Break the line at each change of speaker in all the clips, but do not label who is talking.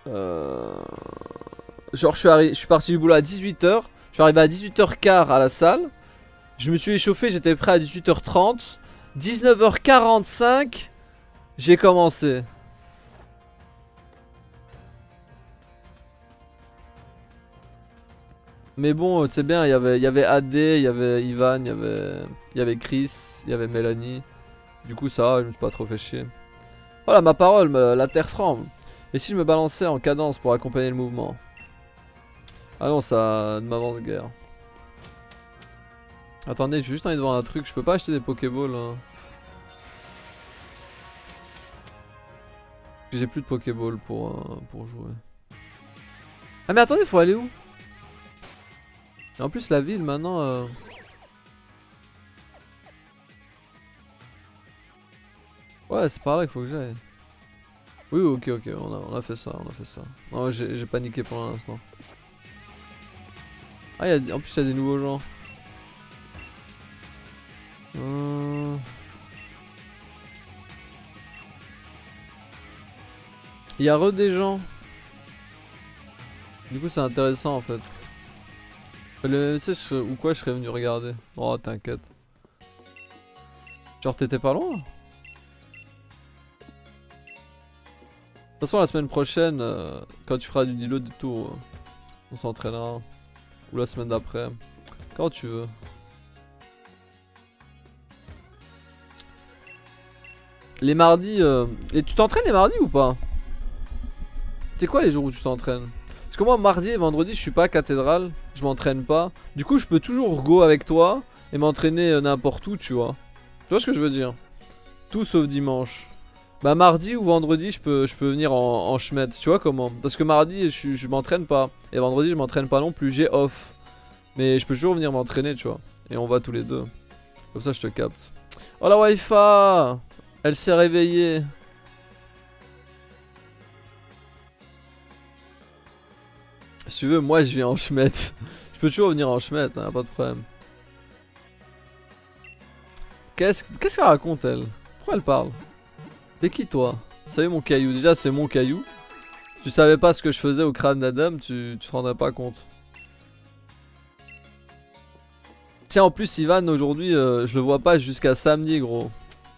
Euh... Genre je suis parti du boulot à 18 h. Je suis arrivé à 18 h 15 à la salle. Je me suis échauffé, j'étais prêt à 18 h 30. 19 h 45, j'ai commencé. Mais bon, tu sais bien, il y avait AD, il y avait Ivan, il y avait Chris, il y avait Mélanie. Du coup ça, je me suis pas trop fait chier. Voilà ma parole, la terre tremble. Et si je me balançais en cadence pour accompagner le mouvement? Ah non, ça ne m'avance guère. Attendez, j'ai juste envie de voir un truc, je peux pas acheter des Pokéballs hein. J'ai plus de Pokéballs pour jouer. Ah mais attendez, faut aller où? Et en plus la ville maintenant Ouais c'est par là qu'il faut que j'aille. Oui ok on a fait ça, on a fait ça. Non j'ai paniqué pour l'instant. Ah en plus il y a des nouveaux gens. Il y a des gens. Du coup c'est intéressant en fait. Le MSS ou quoi je serais venu regarder. Oh t'inquiète. Genre t'étais pas loin. De toute façon la semaine prochaine quand tu feras du deload et tout on s'entraînera. Ou la semaine d'après. Quand tu veux. Les mardis et tu t'entraînes les mardis ou pas? C'est quoi les jours où tu t'entraînes? Parce que moi mardi et vendredi je suis pas à cathédrale. Je m'entraîne pas. Du coup je peux toujours go avec toi et m'entraîner n'importe où tu vois. Tu vois ce que je veux dire? Tout sauf dimanche. Bah mardi ou vendredi je peux venir en schmed. Tu vois comment? Parce que mardi je m'entraîne pas. Et vendredi je m'entraîne pas non plus. J'ai off. Mais je peux toujours venir m'entraîner tu vois. Et on va tous les deux. Comme ça je te capte. Oh la Wi-Fi! Elle s'est réveillée. Si tu veux, moi je viens en schmed. Je peux toujours venir en schmed, hein, pas de problème. Qu'est-ce qu'elle raconte elle? Pourquoi elle parle? T'es qui toi? Salut mon caillou. Déjà c'est mon caillou. Tu savais pas ce que je faisais au crâne d'Adam, tu te rendrais pas compte. Tiens en plus Ivan aujourd'hui je le vois pas jusqu'à samedi gros.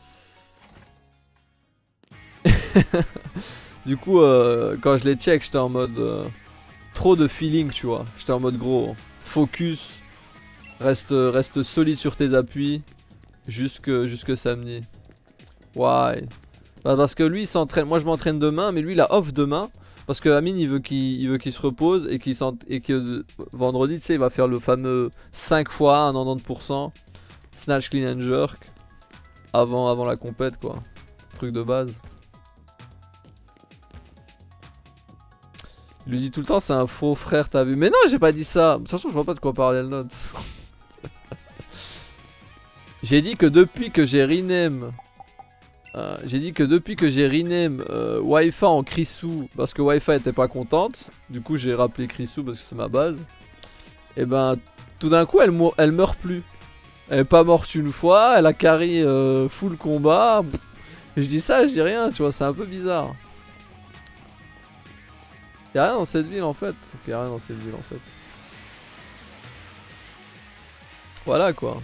Du coup quand je l'ai check j'étais en mode trop de feeling tu vois. J'étais en mode gros focus. Reste solide sur tes appuis. Jusque samedi. Why? Bah parce que lui il s'entraîne. Moi je m'entraîne demain mais lui il a off demain. Parce que Amine il veut qu'il se repose et que vendredi tu sais il va faire le fameux 5 fois 1 90%. Snatch clean and jerk. Avant la compète quoi. Truc de base. Il lui dit tout le temps c'est un faux frère t'as vu. Mais non j'ai pas dit ça. De toute façon je vois pas de quoi parler elle note. J'ai dit que depuis que j'ai rename Wi-Fi en Krisou parce que Wi-Fi était pas contente. Du coup j'ai rappelé Krisou parce que c'est ma base. Et ben tout d'un coup elle meurt plus. Elle est pas morte une fois, elle a carry full combat. Je dis ça, je dis rien, tu vois, c'est un peu bizarre. Y'a rien dans cette ville en fait. Y'a rien dans cette ville en fait. Voilà quoi.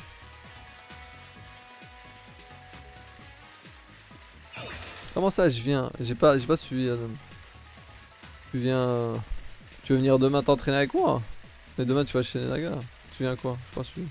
Comment ça je viens? J'ai pas suivi Adam. Tu viens... Tu veux venir demain t'entraîner avec moi? Mais demain tu vas chez Naga. Tu viens quoi? Je pas suivi.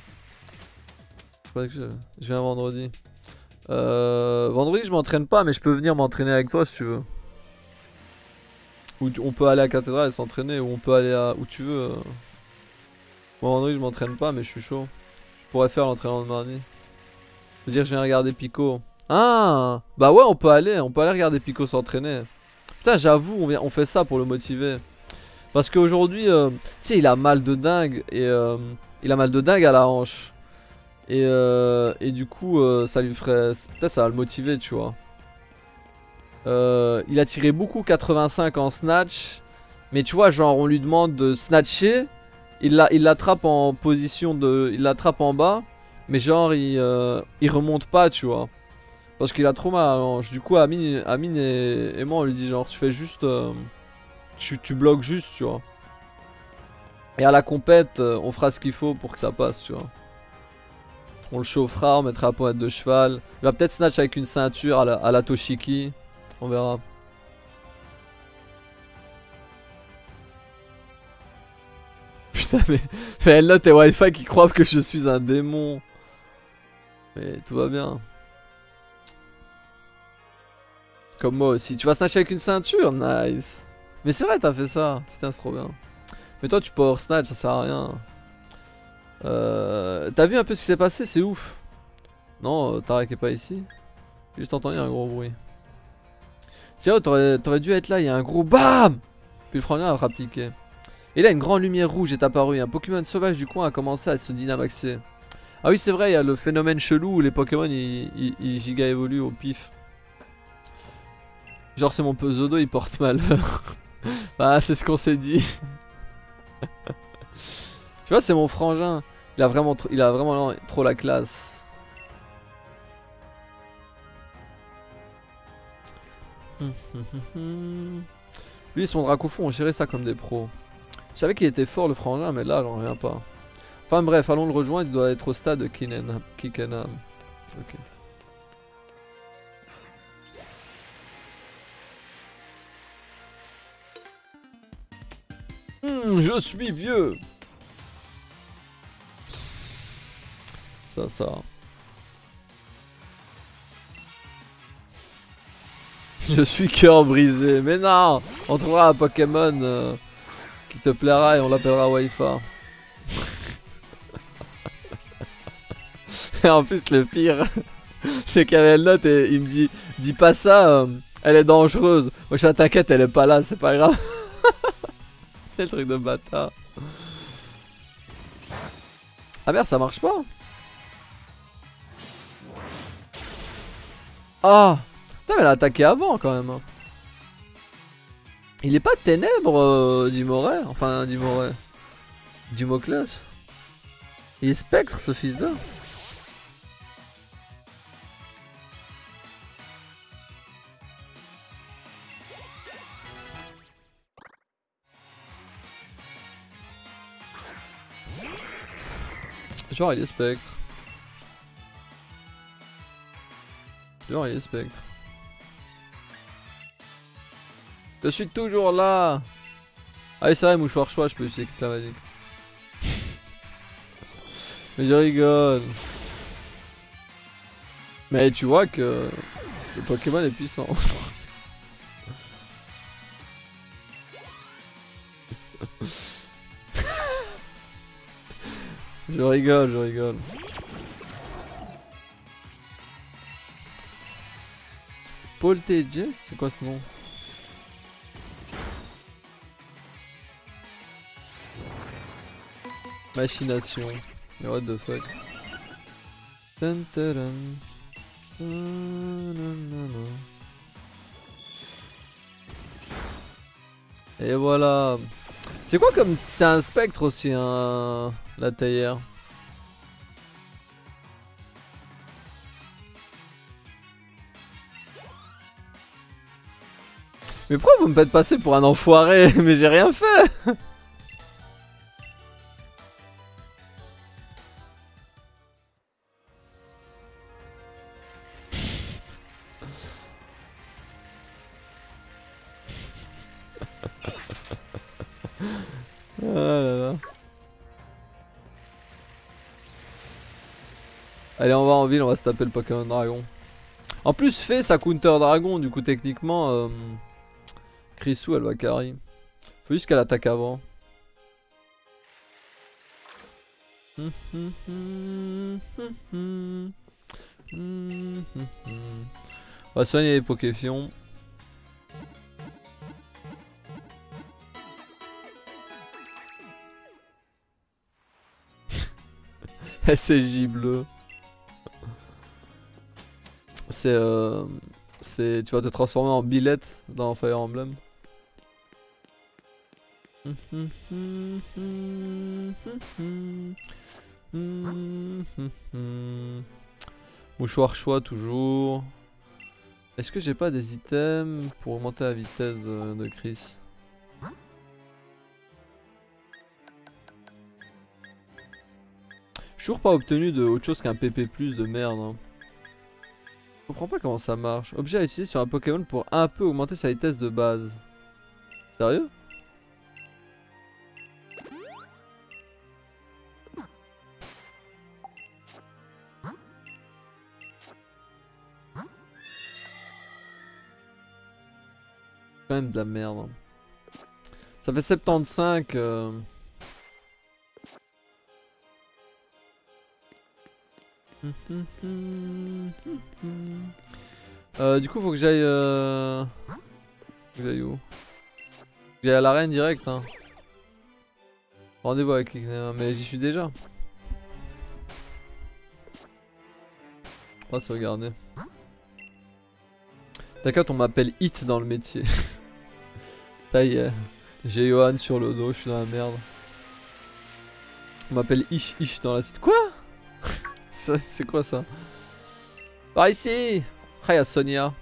Je viens vendredi. Vendredi je m'entraîne pas mais je peux venir m'entraîner avec toi si tu veux. Ou on peut aller à Cathédrale et s'entraîner ou on peut aller à où tu veux. Moi vendredi je m'entraîne pas mais je suis chaud. Je pourrais faire l'entraînement de mardi. Je veux dire je viens regarder Pico. Ah bah ouais on peut aller regarder Pico s'entraîner. Putain j'avoue on fait ça pour le motiver. Parce qu'aujourd'hui tu sais il a mal de dingue et il a mal de dingue à la hanche. Et du coup ça lui ferait... Peut-être ça va le motiver tu vois. Il a tiré beaucoup 85 en snatch. Mais tu vois genre on lui demande de snatcher. Il l'attrape en position de... Il l'attrape en bas. Mais genre il remonte pas tu vois. Parce qu'il a trop mal à la hanche. Du coup Amine et moi on lui dit genre tu fais juste Tu bloques juste, tu vois. Et à la compète, on fera ce qu'il faut pour que ça passe, tu vois. On le chauffera, on mettra la pommade de cheval. Il va peut-être snatch avec une ceinture à la Toshiki. On verra. Putain mais elle note et Wi-Fi qui croient que je suis un démon. Mais tout va bien. Comme moi aussi. Tu vas snatch avec une ceinture? Nice. Mais c'est vrai t'as fait ça. Putain c'est trop bien. Mais toi tu power snatch ça sert à rien. T'as vu un peu ce qui s'est passé? C'est ouf. Non, Tarek est pas ici. J'ai juste entendu un gros bruit. Tiens, t'aurais dû être là, il y a un gros BAM! Puis le frangin a rappliqué. Et là, une grande lumière rouge est apparue. Un Pokémon sauvage du coin a commencé à se dynamaxer. Ah oui, c'est vrai, il y a le phénomène chelou où les Pokémon ils giga évoluent au pif. Genre, c'est mon Zodo, il porte malheur. Ah, c'est ce qu'on s'est dit. Tu vois, c'est mon frangin. Il a vraiment trop la classe. Lui et son Dracofon ont géré ça comme des pros. Je savais qu'il était fort le frangin, mais là j'en reviens pas. Enfin bref, allons le rejoindre, il doit être au stade de Kickenham. Ok. Je suis vieux. Ça. Je suis cœur brisé. Mais non, on trouvera un Pokémon qui te plaira et on l'appellera Wi-Fi. Et en plus le pire, c'est qu'il y avait une note et il me dit dis pas ça, elle est dangereuse. Moi je t'inquiète, elle est pas là, c'est pas grave. C'est le truc de bâtard. Ah merde, ça marche pas. Ah putain, mais elle a attaqué avant quand même. Il est pas ténèbres, Dimoret. Enfin, Dimoret. Dimoclès. Il est spectre ce fils d'eux. Genre il est spectre. Genre il est spectre. Je suis toujours là. Ah oui c'est vrai, mouchoir choix, je peux utiliser que la magique. Mais je rigole. Mais tu vois que le Pokémon est puissant. Je rigole. Paul TJ, c'est quoi ce nom? Machination. Mais what the fuck? Dun, dun, dun. Et voilà. C'est quoi comme... C'est un spectre aussi, hein, la taillère. Mais pourquoi vous me faites passer pour un enfoiré? Mais j'ai rien fait. Ah là là. Allez, on va en ville, on va se taper le Pokémon Dragon. En plus, fait sa counter Dragon, du coup, techniquement, Chrisou elle va carry. Faut juste qu'elle attaque avant. On va soigner les Pokéfions. SSJ bleu. C'est tu vas te transformer en Billette dans Fire Emblem. Mouchoir choix toujours. Est-ce que j'ai pas des items pour augmenter la vitesse de Chris? Toujours pas obtenu de autre chose qu'un PP+ de merde. Hein. Je comprends pas comment ça marche. Objet à utiliser sur un Pokémon pour un peu augmenter sa vitesse de base. Sérieux? Quand même de la merde. Hein. Ça fait 75. Du coup faut que j'aille Faut que j'aille où? J'aille à l'arène direct hein. Rendez-vous avec mais j'y suis déjà. On va se regarder. T'inquiète on m'appelle Hit dans le métier. Ça y est. J'ai Johan sur le dos, je suis dans la merde. On m'appelle Ish Ish dans la cité. Quoi? C'est quoi ça? Par ici! Ah, y'a Sonia.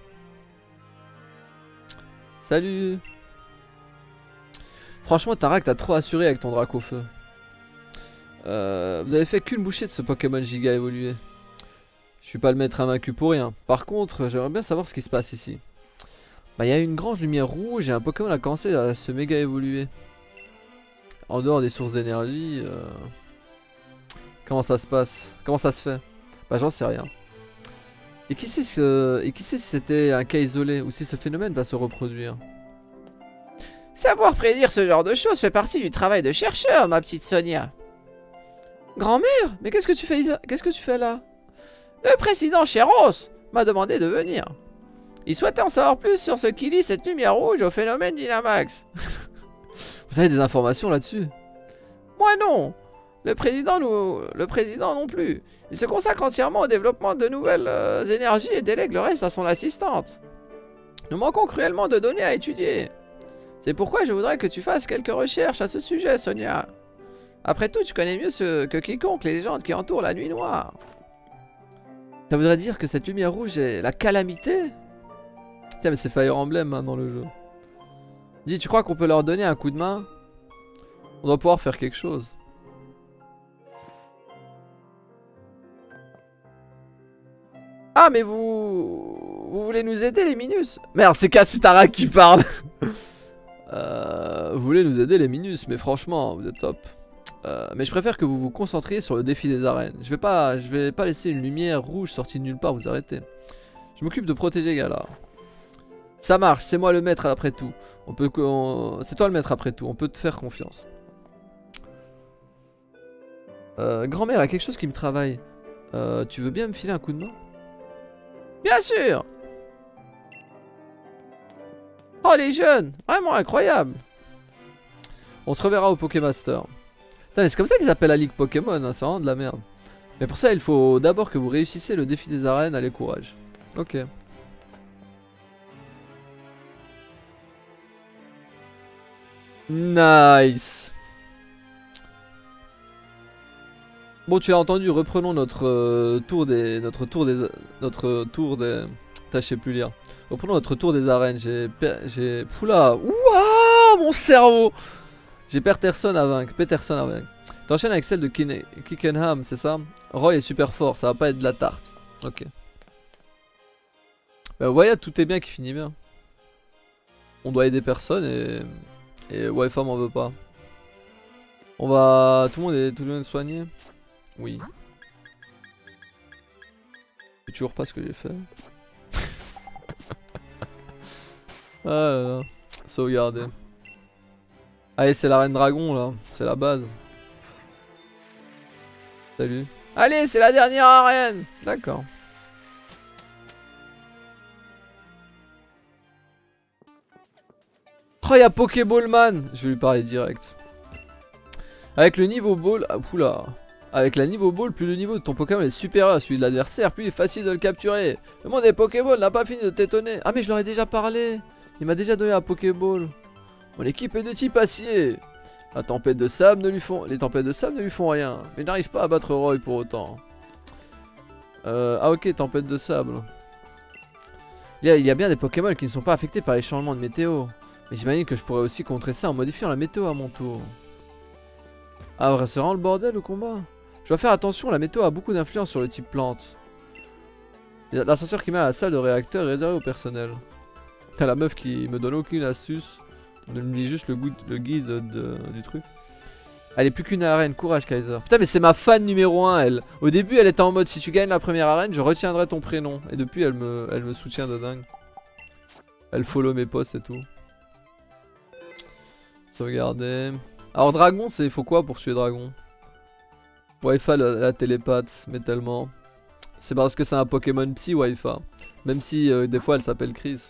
Salut! Franchement, Tarak, t'as trop assuré avec ton drac au feu. Vous avez fait qu'une bouchée de ce Pokémon giga évolué. Je suis pas le maître invaincu pour rien. Par contre, j'aimerais bien savoir ce qui se passe ici. Bah, il y a une grande lumière rouge et un Pokémon a commencé à se méga évoluer. En dehors des sources d'énergie. Comment ça se passe? Comment ça se fait? Bah, j'en sais rien. Et qui sait si c'était un cas isolé ou si ce phénomène va se reproduire?
Savoir prédire ce genre de choses fait partie du travail de chercheur, ma petite Sonia.
Grand-mère, mais qu'est-ce que tu fais là?
Le président Cheros m'a demandé de venir. Il souhaitait en savoir plus sur ce qui lie cette lumière rouge au phénomène Dynamax.
Vous avez des informations là-dessus?
Moi non. Le président non plus. Il se consacre entièrement au développement de nouvelles énergies et délègue le reste à son assistante. Nous manquons cruellement de données à étudier. C'est pourquoi je voudrais que tu fasses quelques recherches à ce sujet, Sonia. Après tout, tu connais mieux que quiconque les légendes qui entourent la nuit noire.
Ça voudrait dire que cette lumière rouge est la calamité? Tiens, mais c'est Fire Emblem hein, dans le jeu. Dis, tu crois qu'on peut leur donner un coup de main? On doit pouvoir faire quelque chose.
Ah, mais vous voulez nous aider, les Minus? Merde, c'est Katsitarak qui parle.
Vous voulez nous aider, les Minus, mais franchement, vous êtes top. Mais je préfère que vous vous concentriez sur le défi des arènes. Je vais pas laisser une lumière rouge sortie de nulle part vous arrêter. Je m'occupe de protéger Gala. Ça marche, c'est moi le maître après tout. C'est toi le maître après tout, on peut te faire confiance. Grand-mère, il y a quelque chose qui me travaille. Tu veux bien me filer un coup de main?
Bien sûr. Oh les jeunes, vraiment incroyable.
On se reverra au Pokémaster. C'est comme ça qu'ils appellent la ligue Pokémon, hein, c'est vraiment de la merde. Mais pour ça il faut d'abord que vous réussissiez le défi des arènes, allez courage. Ok. Nice. Bon tu l'as entendu, reprenons notre tour des... Putain, je sais plus lire. Reprenons notre tour des arènes, j'ai... Poula. Ouah, mon cerveau. J'ai Peterson à vaincre. T'enchaînes avec celle de Kickenham, c'est ça? Roy est super fort, ça va pas être de la tarte. Ok. Bah vous voyez, tout est bien qui finit bien. On doit aider personne et Wi-Fi m'en veut pas. On va... Tout le monde est soigné? Oui. Je sais toujours pas ce que j'ai fait. Ah là là. Sauvegarder. Allez, c'est la reine dragon là. C'est la base. Salut.
Allez, c'est la dernière arène.
D'accord. Oh, y'a Pokéballman. Je vais lui parler direct. Avec le niveau ball. Ah, oula. Avec la niveau ball, plus le niveau de ton Pokémon est supérieur à celui de l'adversaire, plus il est facile de le capturer. Le monde des Pokéballs n'a pas fini de t'étonner. Ah, mais je leur ai déjà parlé. Il m'a déjà donné un Pokéball. Mon équipe est de type acier. Les tempêtes de sable ne lui font rien. Mais il n'arrive pas à battre Roy pour autant. Ah ok, tempête de sable. Il y a bien des Pokémon qui ne sont pas affectés par les changements de météo. Mais j'imagine que je pourrais aussi contrer ça en modifiant la météo à mon tour. Ah, c'est vraiment le bordel au combat. Je dois faire attention, la météo a beaucoup d'influence sur le type plante. L'ascenseur qui met à la salle de réacteur est réservé au personnel. T'as la meuf qui me donne aucune astuce. Elle me lit juste le guide du truc. Elle est plus qu'une arène, courage Kaiser. Putain mais c'est ma fan numéro 1 elle. Au début elle était en mode si tu gagnes la première arène je retiendrai ton prénom. Et depuis elle me soutient de dingue. Elle follow mes posts et tout. Sauvegarder. Alors dragon c'est faut quoi pour tuer dragon? Wi-Fi la télépathe mais tellement. C'est parce que c'est un Pokémon psy Wi-Fi. Même si des fois elle s'appelle Chris.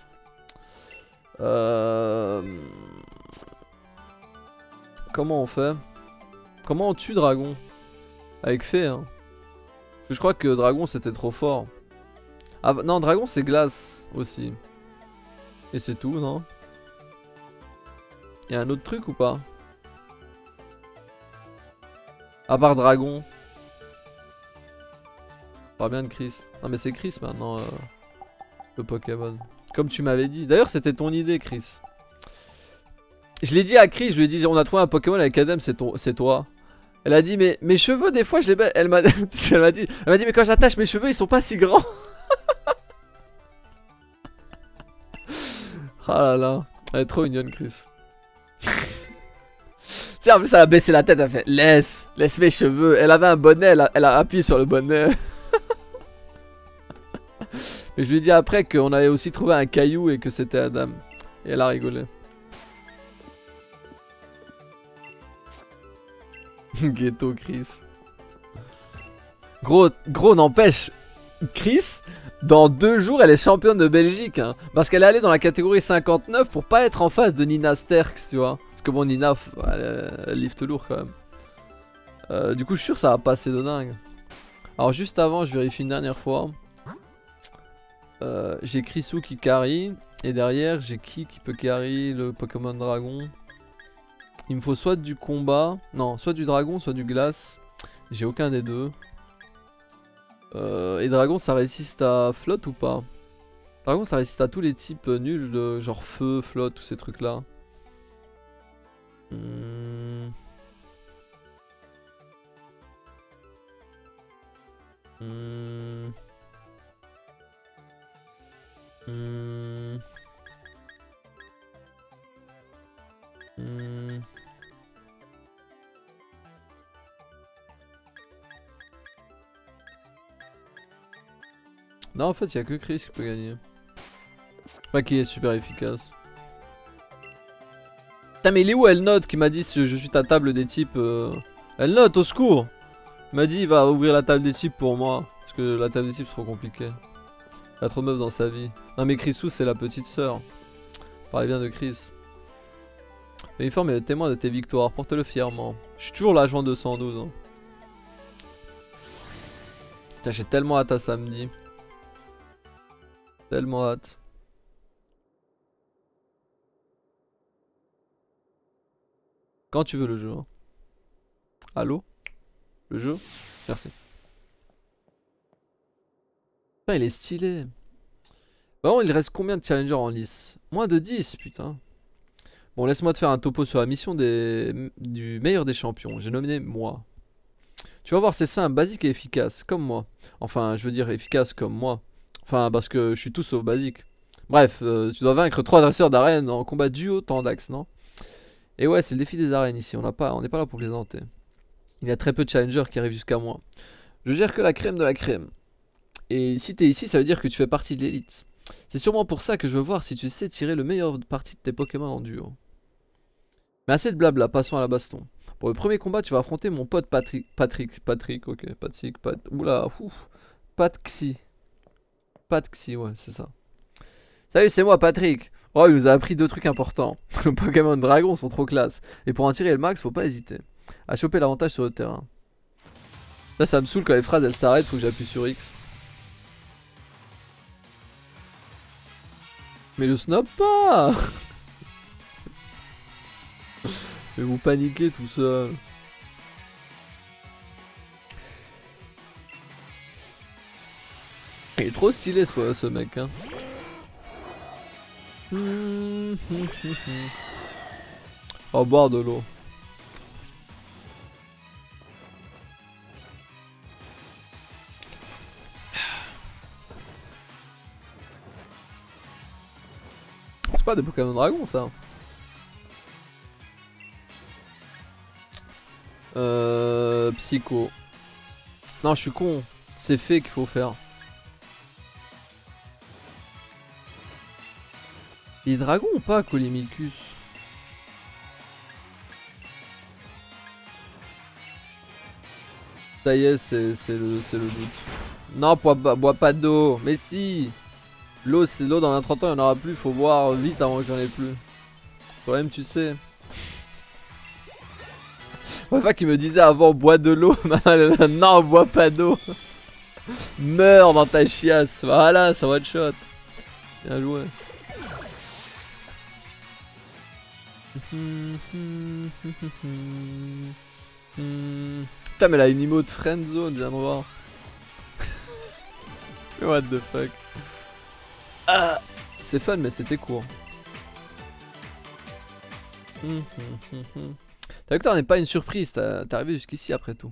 Comment on fait? Comment on tue dragon? Avec fée hein. Je crois que dragon c'était trop fort. Ah non dragon c'est glace aussi. Et c'est tout non? Y'a un autre truc ou pas? À part dragon. Pas bien de Chris. Non mais c'est Chris maintenant le Pokémon. Comme tu m'avais dit. D'ailleurs c'était ton idée Chris. Je l'ai dit à Chris, je lui ai dit on a trouvé un Pokémon avec Adam, c'est toi. Elle a dit mais mes cheveux des fois je les baisse. Elle m'a dit mais quand j'attache mes cheveux ils sont pas si grands. Ah là là. Elle est trop mignonne Chris. Tu sais en plus elle a baissé la tête, elle a fait laisse mes cheveux. Elle avait un bonnet, elle a appuyé sur le bonnet. Mais je lui ai dit après qu'on avait aussi trouvé un caillou et que c'était Adam. Et elle a rigolé. Ghetto Chris. Gros n'empêche. Chris, dans 2 jours, elle est championne de Belgique. Hein, parce qu'elle est allée dans la catégorie 59 pour pas être en face de Nina Sterks, tu vois. Parce que bon, Nina, elle lift lourd quand même. Du coup, je suis sûr que ça va passer de dingue. Alors, juste avant, je vérifie une dernière fois. J'ai Chrisou qui carry. Et derrière, j'ai qui peut carry le Pokémon Dragon. Il me faut soit du combat. Non, soit du dragon, soit du glace. J'ai aucun des deux. Et dragon, ça résiste à flotte ou pas? Dragon, ça résiste à tous les types nuls de genre feu, flotte, tous ces trucs là. Non, en fait, il y a que Chris qui peut gagner. Pas qui est super efficace. Putain, mais il est où Elnote qui m'a dit si je suis ta table des types Elnote, au secours! Il m'a dit il va ouvrir la table des types pour moi. Parce que la table des types c'est trop compliqué. Il a trop de meufs dans sa vie. Non, mais Chrisou c'est la petite sœur. Parlez bien de Chris. Uniforme est le témoin de tes victoires, porte-le fièrement. Je suis toujours l'agent 212. Hein. Putain, j'ai tellement hâte à samedi. Tellement hâte. Quand tu veux le jeu. Hein. Allô? Le jeu? Merci. Putain, il est stylé. Bon, il reste combien de challengers en lice? Moins de 10, putain. Bon, laisse-moi te faire un topo sur la mission du meilleur des champions. J'ai nominé moi. Tu vas voir, c'est simple, basique et efficace, comme moi. Enfin, je veux dire efficace comme moi. Enfin, parce que je suis tout sauf basique. Bref, tu dois vaincre 3 dresseurs d'arène en combat duo Tandax, non? Et ouais, c'est le défi des arènes ici, on n'est pas là pour plaisanter. Il y a très peu de challengers qui arrivent jusqu'à moi. Je gère que la crème de la crème. Et si t'es ici, ça veut dire que tu fais partie de l'élite. C'est sûrement pour ça que je veux voir si tu sais tirer le meilleur parti de tes Pokémon en duo. Mais assez de blabla, passons à la baston. Pour le premier combat, tu vas affronter mon pote Patrick, ok, oula, ouf, Patxi, ouais, c'est ça. Salut, c'est moi, Patrick. Oh, il nous a appris 2 trucs importants. Les Pokémon Dragon sont trop classe. Et pour en tirer le max, faut pas hésiter à choper l'avantage sur le terrain. Là, ça me saoule quand les phrases elles s'arrêtent, faut que j'appuie sur X. Mais le snob pas. Mais vous paniquez tout seul. Il est trop stylé ce mec hein. Oh, boire de l'eau. pas de Pokémon Dragon ça. Psycho. Non, je suis con. C'est fait qu'il faut faire. Il est dragon ou pas, Colimicus? Ça y est, c'est le doute. Non, bois pas d'eau. Mais si. L'eau, c'est l'eau dans 30 ans, il n'y en aura plus. Faut boire vite avant que j'en ai plus. Toi-même, tu sais. Pas qu'il me disait avant, bois de l'eau. Non, bois pas d'eau. Meurs dans ta chiasse. Voilà, ça one shot. Bien joué. Putain, mais elle a une emote friendzone, je viens de voir. What the fuck. Ah, c'est fun, mais c'était court. T'as vu que t'en es pas une surprise, t'es arrivé jusqu'ici après tout.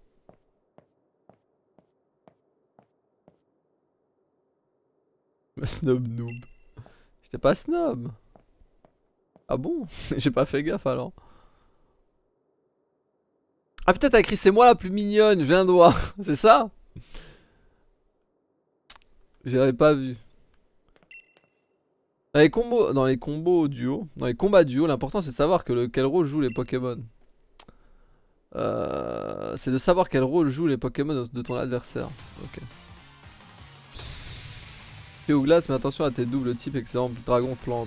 Snob noob. J'étais pas snob. Ah bon? J'ai pas fait gaffe alors. Ah putain, t'as écrit c'est moi la plus mignonne, je viens de voir. C'est ça? J'avais pas vu. Dans les combos duo, dans les combats duo, l'important c'est de savoir quel rôle jouent les Pokémon. C'est de savoir quel rôle jouent les Pokémon de ton adversaire. Ok. Feu ou glace, mais attention à tes doubles types, exemple dragon plante.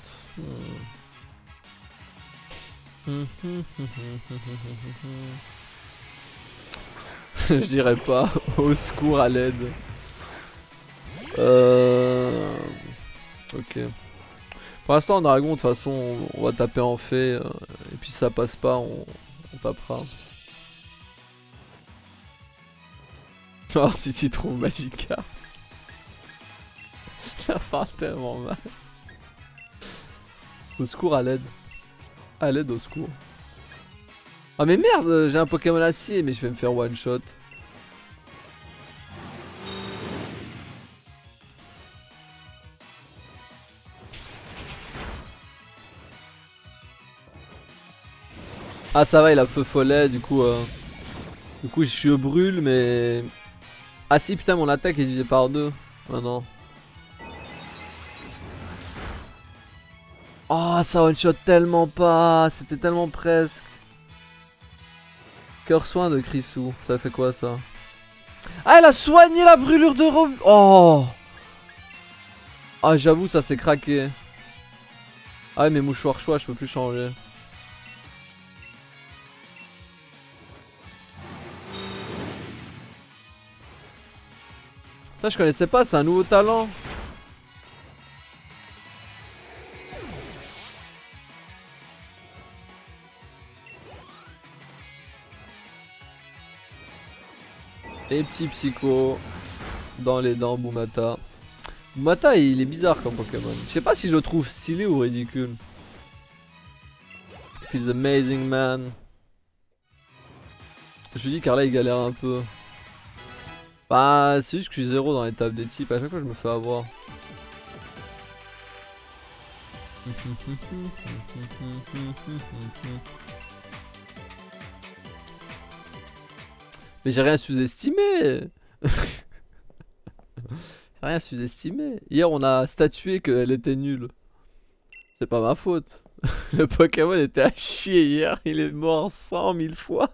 Je dirais pas. Au secours, à l'aide. Ok. Pour l'instant, en dragon, de toute façon, on va taper en fait. Et puis si ça passe pas, on tapera. Alors si tu trouves Magikarp. Ça fait tellement mal. Au secours, à l'aide. À l'aide, au secours. Ah mais merde, j'ai un Pokémon acier, mais je vais me faire one shot. Ah ça va, il a feu follet, du coup je brûle, mais... Ah si, putain, mon attaque est divisée par 2. Ah non. Oh, ça one shot tellement pas, c'était tellement presque. Cœur soin de Chrysou, ça fait quoi ça? Ah, elle a soigné la brûlure de Rob. Oh. Ah, j'avoue, ça s'est craqué. Ah, mais mouchoir choix, je peux plus changer. Ça, je connaissais pas, c'est un nouveau talent. Et petit psycho dans les dents, Boumata. Boumata, il est bizarre comme Pokémon. Je sais pas si je le trouve stylé ou ridicule. He's amazing man. Je dis car là il galère un peu. Bah c'est juste que je suis 0 dans les tables des types, à chaque fois je me fais avoir. Mais j'ai rien sous-estimé. J'ai rien sous-estimé. Hier on a statué qu'elle était nulle. C'est pas ma faute. Le Pokémon était à chier hier, il est mort 100 000 fois.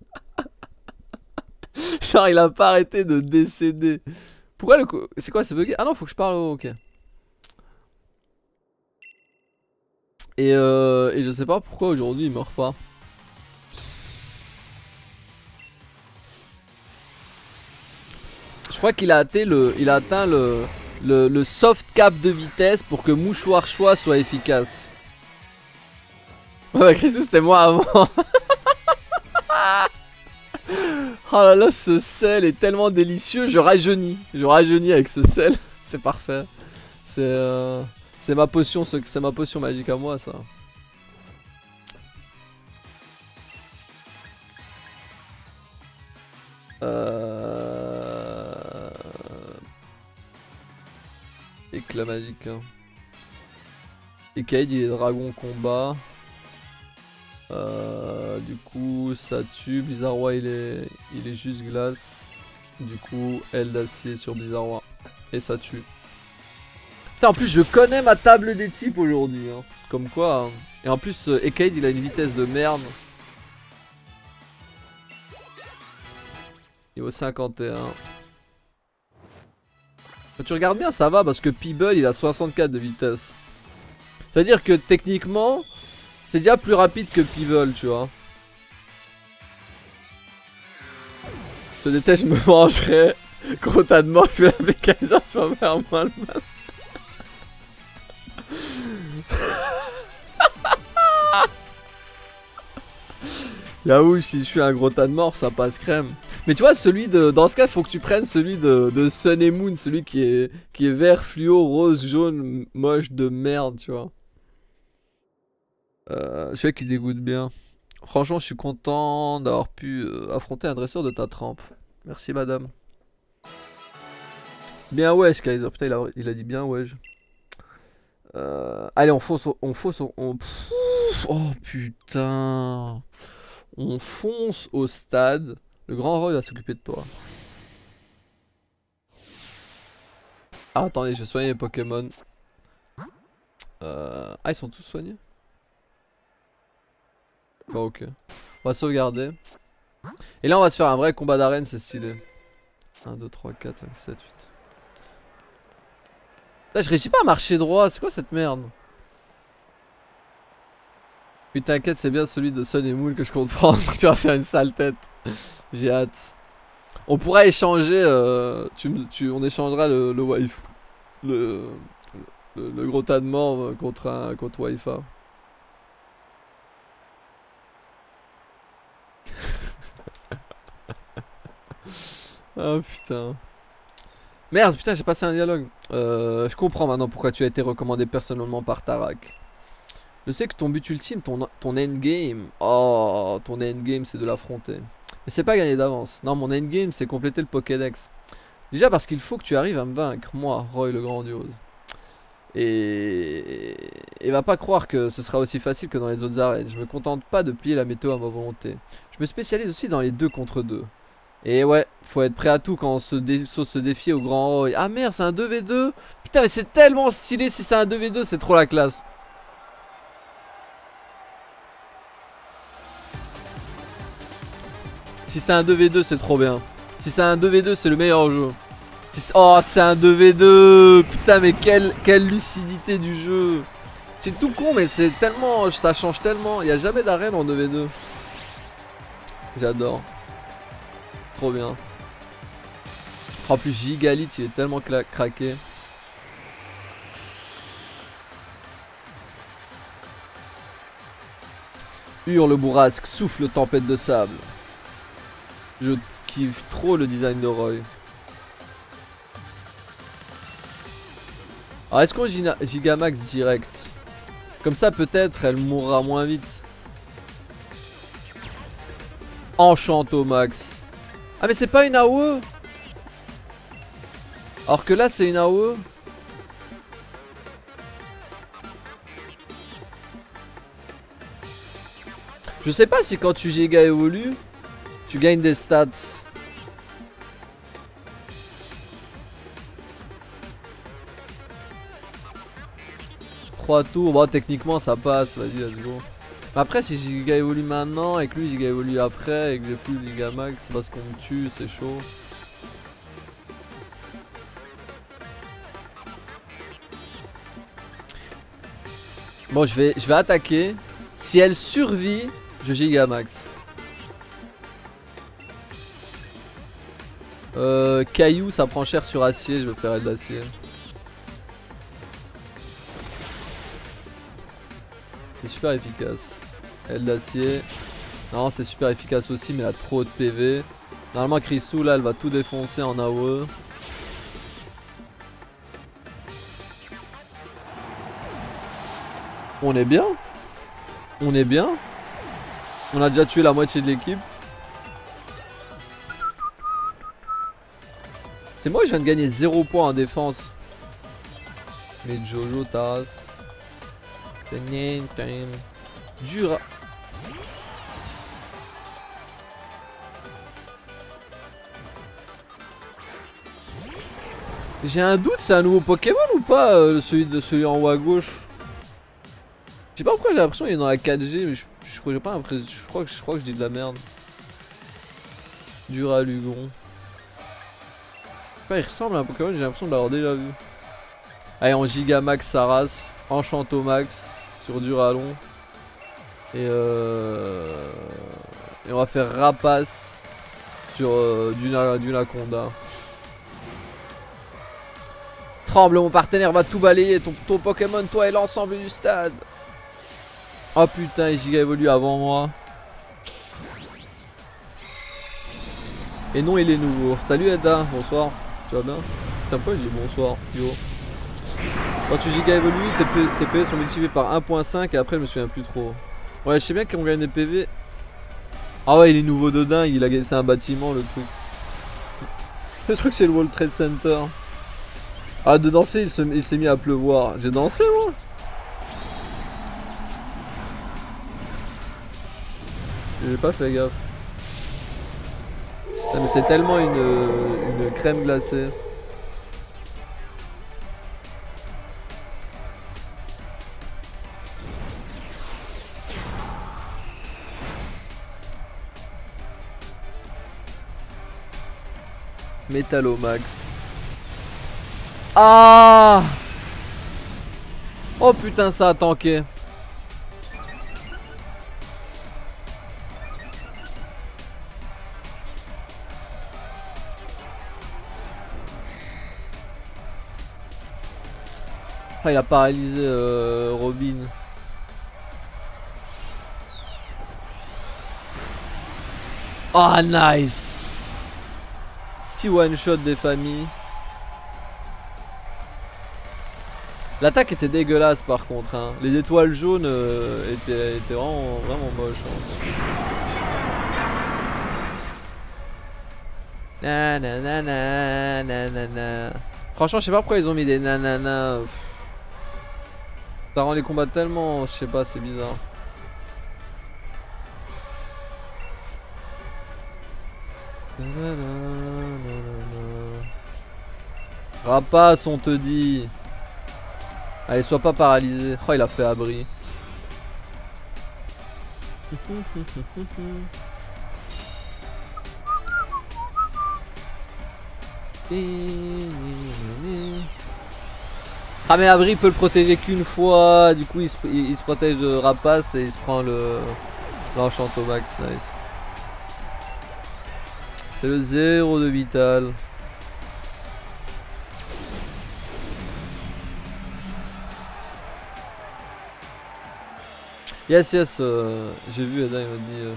Genre il a pas arrêté de décéder. Pourquoi c'est quoi, c'est bugué? Ah non, faut que je parle au... Ok. Et je sais pas pourquoi aujourd'hui il meurt pas. Je crois qu'il a atteint le soft cap de vitesse pour que Mouchoir Choix soit efficace. Ouais, Chrisou, c'était moi avant. Oh là là, ce sel est tellement délicieux, je rajeunis. Je rajeunis avec ce sel, c'est parfait. C'est ma potion, c'est ma potion magique à moi, ça. Éclat magique. Hein. Et Kaid il est dragon combat. Du coup ça tue. Bizarrois il est juste glace. Du coup aile d'acier sur Bizarrois. Et ça tue. Putain, en plus je connais ma table des types aujourd'hui. Hein. Comme quoi. Hein. Et en plus Ekaid il a une vitesse de merde. Niveau 51. Quand tu regardes bien ça va parce que Peeble il a 64 de vitesse. C'est à dire que techniquement c'est déjà plus rapide que Peeble tu vois. Je déteste, je me mangerais. Gros tas de mort, je vais la Kaiser, tu vas me faire mal. J'avoue, si je suis un gros tas de mort, ça passe crème. Mais tu vois, celui de. Dans ce cas, faut que tu prennes celui de Sun et Moon, celui qui est vert, fluo, rose, jaune, moche de merde, tu vois. Je sais qu'il dégoûte bien. Franchement, je suis content d'avoir pu affronter un dresseur de ta trempe. Merci, madame. Bien wesh, Kaiser. Putain, il a dit bien wesh. Allez, on fonce. Oh putain. On fonce au stade. Le grand Roy va s'occuper de toi. Ah, attendez, je vais soigner les Pokémon. Ah, ils sont tous soignés? Bon, ok. On va sauvegarder. Et là, on va se faire un vrai combat d'arène, c'est stylé. 1, 2, 3, 4, 5, 7, 8. Là, je réussis pas à marcher droit, c'est quoi cette merde? Oui, t'inquiète, c'est bien celui de Sun et Moon que je compte prendre. Tu vas faire une sale tête. J'ai hâte. On pourra échanger, on échangera le waifu. Le gros tas de morts contre Waifa. Oh putain. Merde, putain, j'ai passé un dialogue. Je comprends maintenant pourquoi tu as été recommandé personnellement par Tarak. Je sais que ton but ultime, ton endgame. Oh, ton endgame, c'est de l'affronter. Mais c'est pas gagner d'avance. Non, mon endgame, c'est compléter le Pokédex. Déjà parce qu'il faut que tu arrives à me vaincre, moi, Roy le Grandiose. Et va pas croire que ce sera aussi facile que dans les autres arènes. Je me contente pas de plier la météo à ma volonté. Je me spécialise aussi dans les 2 contre 2. Et ouais, faut être prêt à tout quand on se défie au grand Roy. Ah merde, c'est un 2v2. Putain, mais c'est tellement stylé si c'est un 2v2, c'est trop la classe. Si c'est un 2v2, c'est trop bien. Si c'est un 2v2, c'est le meilleur jeu. Oh, c'est un 2v2. Putain, mais quelle lucidité du jeu. C'est tout con, mais c'est tellement. Ça change tellement. Il n'y a jamais d'arène en 2v2. J'adore. Trop bien. En plus, Gigalith, il est tellement craqué. Hurle bourrasque, souffle tempête de sable. Je kiffe trop le design de Roy. Alors est-ce qu'on Gigamax direct? Comme ça peut-être elle mourra moins vite. Enchantomax. Ah mais c'est pas une AOE. Alors que là c'est une AOE. Je sais pas si quand tu giga évolues tu gagnes des stats. Tours, bon techniquement ça passe, vas-y let's go. Mais après si Giga évolue maintenant et que lui Giga évolue après et que j'ai plus le Gigamax, c'est parce qu'on me tue, c'est chaud. Bon je vais attaquer. Si elle survit, je Gigamax. Caillou ça prend cher sur acier, je vais faire aile d'acier. C'est super efficace. Aile d'acier. Non, c'est super efficace aussi, mais elle a trop de PV. Normalement, Chrysou, là, elle va tout défoncer en AOE. On est bien. On est bien. On a déjà tué la moitié de l'équipe. C'est moi, je viens de gagner 0 points en défense. Mais Jojo, Taras. Dura. J'ai un doute, c'est un nouveau Pokémon ou pas, celui en haut à gauche. Je sais pas pourquoi j'ai l'impression qu'il est dans la 4G, mais je crois pas l'impression. Je crois que je dis de la merde. Duralugon. Il ressemble à un Pokémon, j'ai l'impression de l'avoir déjà vu. Allez, en Gigamax Saras, Enchantomax sur Duralon. Et on va faire Rapace sur Dunaconda. Tremble, mon partenaire va tout balayer. Ton Pokémon, toi et l'ensemble du stade. Oh putain, il giga évolue avant moi. Et non, il est nouveau. Salut Edda, bonsoir. Tu vas bien? Putain, pourquoi je dis bonsoir, yo. Quand tu giga évolues, tes PV sont multipliés par 1.5 et après je me souviens plus trop. Ouais, je sais bien qu'on gagne des PV. Ah ouais, il est nouveau de dingue, c'est un bâtiment le truc. Le truc c'est le World Trade Center. Ah, de danser, il s'est mis à pleuvoir. J'ai dansé moi. J'ai pas fait gaffe. Ah, mais c'est tellement une crème glacée. Métallomax. Ah! Oh putain, ça a tanké. Ah, il a paralysé Robin. Oh nice. Petit one shot des familles. L'attaque était dégueulasse par contre hein. Les étoiles jaunes étaient vraiment moches hein. Nanana, nanana. Franchement je sais pas pourquoi ils ont mis des nanana. Ça rend les combats tellement, je sais pas, c'est bizarre. Rapace, on te dit. Allez, sois pas paralysé. Oh, il a fait abri. Ah mais abri peut le protéger qu'une fois. Du coup il se protège de Rapace et il se prend l'Enchantomax. Nice. C'est le 0 de vital. Yes, yes, j'ai vu Eda, il m'a dit.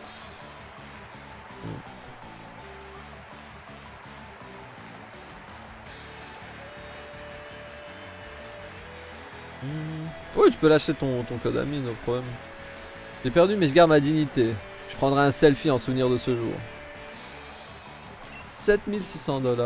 Oui, tu peux lâcher ton code ami, no problème. J'ai perdu, mais je garde ma dignité. Je prendrai un selfie en souvenir de ce jour. 7600 $.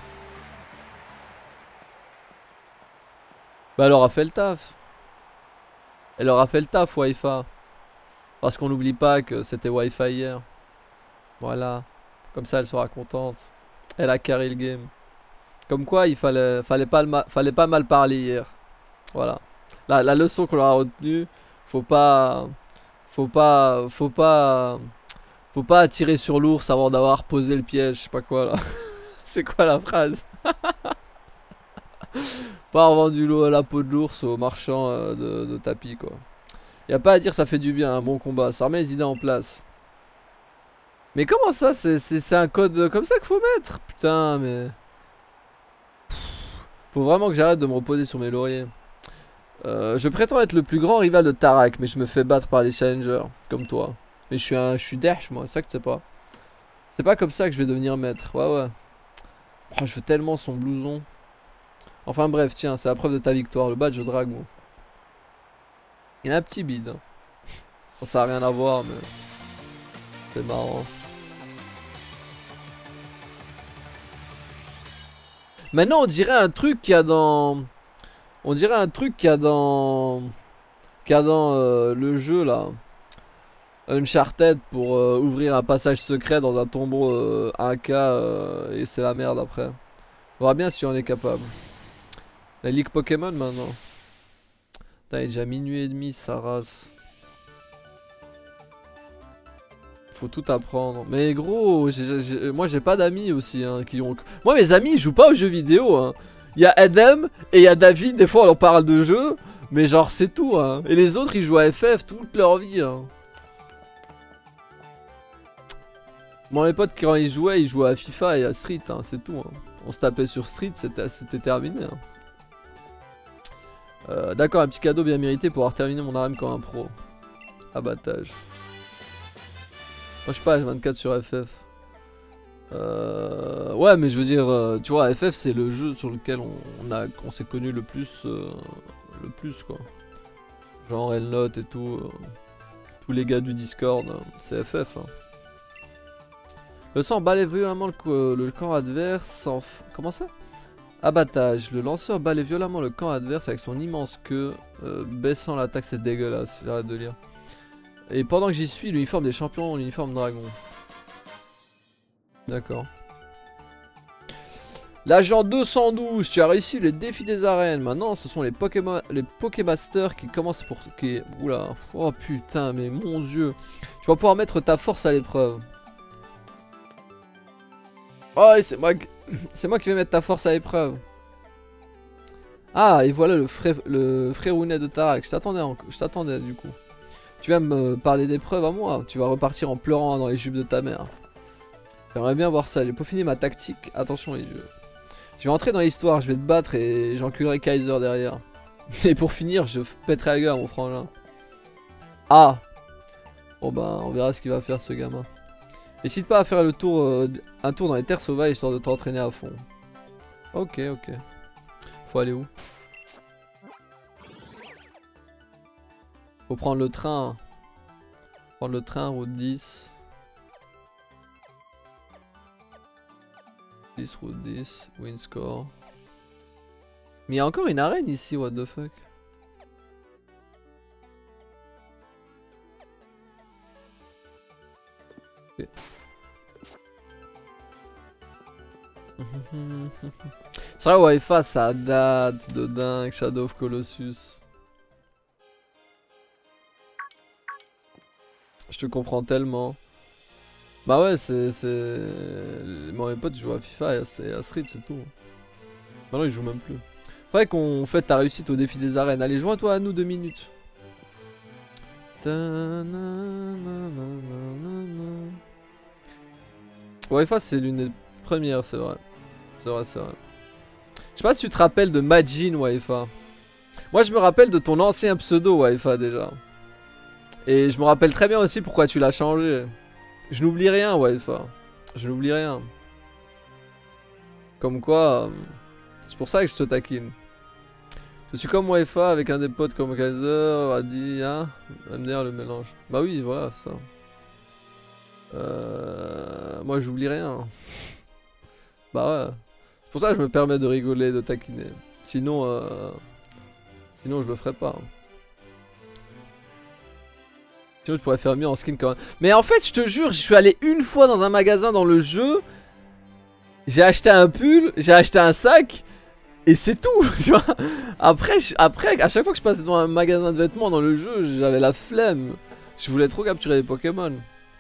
Bah, elle aura fait le taf. Elle aura fait le taf, Wi-Fi. Parce qu'on n'oublie pas que c'était Wi-Fi hier. Voilà. Comme ça, elle sera contente. Elle a carré le game. Comme quoi, il fallait pas mal parler hier. Voilà. La leçon qu'on aura retenue, faut pas tirer sur l'ours avant d'avoir posé le piège, je sais pas quoi là. C'est quoi la phrase? Pas avoir vendu la peau de l'ours au marchand de tapis quoi. Y a pas à dire, ça fait du bien, un bon combat, ça remet les idées en place. Mais comment ça, c'est un code comme ça qu'il faut mettre? Putain mais... Faut vraiment que j'arrête de me reposer sur mes lauriers. Je prétends être le plus grand rival de Tarak, mais je me fais battre par les challengers, comme toi. Mais je suis derche moi, c'est ça que tu sais pas. C'est pas comme ça que je vais devenir maître, ouais ouais. Oh, je veux tellement son blouson. Enfin bref, tiens, c'est la preuve de ta victoire, le badge dragon. Il y a un petit bide. Bon, ça a rien à voir, mais... C'est marrant. Maintenant, on dirait un truc qu'il y a dans... On dirait un truc qu'il y a dans qu'il y a dans le jeu là, Uncharted, pour ouvrir un passage secret dans un tombeau 1K et c'est la merde après. On verra bien si on est capable. La Ligue Pokémon maintenant. Putain, il est déjà minuit et demi, sa race. Faut tout apprendre. Mais gros, moi j'ai pas d'amis aussi hein, qui ont... Moi mes amis ils jouent pas aux jeux vidéo hein. Il y a Adam et il y a David, des fois on leur parle de jeux. Mais genre c'est tout hein. Et les autres ils jouent à FF toute leur vie hein. Moi mes potes quand ils jouaient à FIFA et à Street hein, c'est tout hein. On se tapait sur Street, c'était terminé hein. D'accord, un petit cadeau bien mérité pour avoir terminé mon arène comme un pro. Abattage. Moi je suis pas H24 sur FF. Ouais mais je veux dire, tu vois FF c'est le jeu sur lequel on s'est connu le plus quoi. Genre Elnote et tout. Tous les gars du Discord, c'est FF hein. Le sang balaye violemment le camp adverse sans... Comment ça? Abattage. Le lanceur balaye violemment le camp adverse avec son immense queue, baissant l'attaque, c'est dégueulasse, j'arrête de lire. Et pendant que j'y suis, l'uniforme des champions, l'uniforme dragon. D'accord. L'agent 212, tu as réussi le défi des arènes. Maintenant, ce sont les Pokémasters qui commencent pour... Oula. Oh putain, mais mon dieu. Tu vas pouvoir mettre ta force à l'épreuve. Oh, c'est moi qui vais mettre ta force à l'épreuve. Ah, et voilà le frérounet de Tarak. Je t'attendais du coup. Tu vas me parler d'épreuves à moi. Tu vas repartir en pleurant dans les jupes de ta mère. J'aimerais bien voir ça. J'ai peaufiné ma tactique. Attention les yeux. Je vais entrer dans l'histoire. Je vais te battre et j'enculerai Kaiser derrière. Et pour finir, je pèterai la gueule à mon frangin. Ah. Bon bah, on verra ce qu'il va faire ce gamin. N'hésite pas à faire un tour dans les terres sauvages histoire de t'entraîner à fond. Ok, ok. Faut aller où? Faut prendre le train. Prendre le train, route 10. 10, route 10, win score. Mais il y a encore une arène ici, what the fuck. Okay. C'est vrai, Wi-Fi ça date de dingue, Shadow of Colossus. Je te comprends tellement. Bah ouais, moi mes potes jouent à FIFA et à Street, c'est tout. Maintenant ils jouent même plus. Faudrait qu'on fête ta réussite au défi des arènes. Allez, joins-toi à nous 2 minutes. Wi-Fi c'est l'une des premières, c'est vrai. C'est vrai, c'est vrai. Je sais pas si tu te rappelles de Majin Wi-Fi. Moi je me rappelle de ton ancien pseudo Wi-Fi déjà. Et je me rappelle très bien aussi pourquoi tu l'as changé. Je n'oublie rien Wi-Fi. Je n'oublie rien. Comme quoi, c'est pour ça que je te taquine. Je suis comme Wi-Fi avec un des potes comme Kaiser, a dit, hein, MDR le mélange. Bah oui, voilà, ça. Moi j'oublie rien. Bah ouais. C'est pour ça que je me permets de rigoler, de taquiner. Sinon, sinon je le ferais pas. Sinon je pourrais faire mieux en skin quand même. Mais en fait, je te jure, je suis allé une fois dans un magasin dans le jeu. J'ai acheté un pull, j'ai acheté un sac. Et c'est tout, tu vois. Après, à chaque fois que je passais devant un magasin de vêtements dans le jeu, j'avais la flemme. Je voulais trop capturer les Pokémon.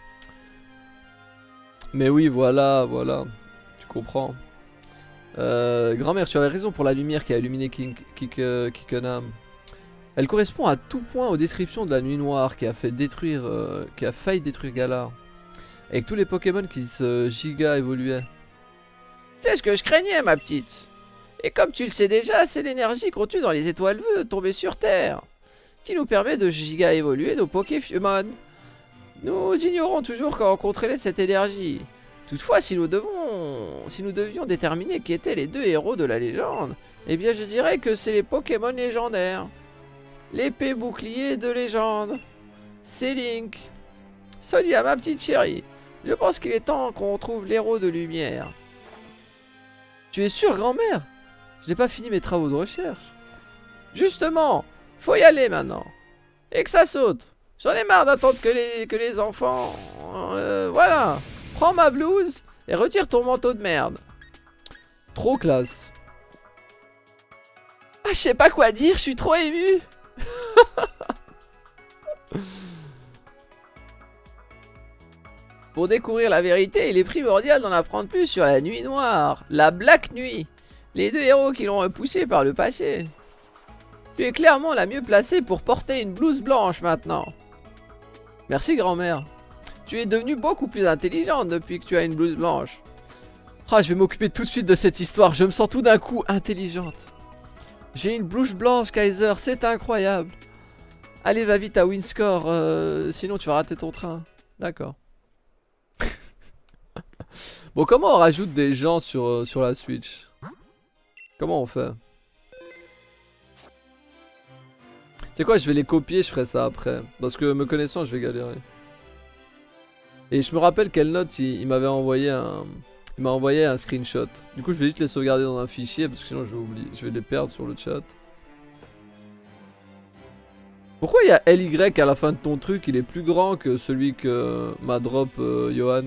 Mais oui, voilà, voilà. Tu comprends. Grand-mère, tu avais raison pour la lumière qui a illuminé Kickenham. Elle correspond à tout point aux descriptions de la nuit noire qui a failli détruire Galar. Avec tous les Pokémon qui se giga évoluaient.
C'est ce que je craignais, ma petite. Et comme tu le sais déjà, c'est l'énergie contenue dans les étoiles vœux tombées sur Terre qui nous permet de giga évoluer nos Pokémon. Nous ignorons toujours qu'à rencontrer cette énergie. Toutefois, si nous devions déterminer qui étaient les 2 héros de la légende, eh bien je dirais que c'est les Pokémon légendaires. L'épée bouclier de légende. C'est Link. Sonia, ma petite chérie, je pense qu'il est temps qu'on trouve l'héros de lumière. Tu es sûre, grand-mère? Je n'ai pas fini mes travaux de recherche. Justement, faut y aller maintenant. et que ça saute. J'en ai marre d'attendre que les enfants... voilà. Prends ma blouse et retire ton manteau de merde.
Trop classe.
Ah, je sais pas quoi dire, je suis trop ému. Pour découvrir la vérité, il est primordial d'en apprendre plus sur la nuit noire, la Black Nuit. Les deux héros qui l'ont repoussé par le passé. Tu es clairement la mieux placée pour porter une blouse blanche maintenant. Merci grand-mère. Tu es devenue beaucoup plus intelligente depuis que tu as une blouse blanche. Ah, je vais m'occuper tout de suite de cette histoire, je me sens tout d'un coup intelligente. J'ai une blouse blanche, Kaiser, c'est incroyable. Allez, va vite à Windscore, sinon tu vas rater ton train. D'accord. Bon, comment on rajoute des gens sur la Switch? Comment on fait? Tu sais quoi, je vais les copier, je ferai ça après. Parce que me connaissant, je vais galérer. Et je me rappelle quelle note il m'avait envoyé un... Il m'a envoyé un screenshot. Du coup, je vais juste les sauvegarder dans un fichier parce que sinon je vais oublier. Je vais les perdre sur le chat. Pourquoi il y a LY à la fin de ton truc? Il est plus grand que celui que m'a drop Johan.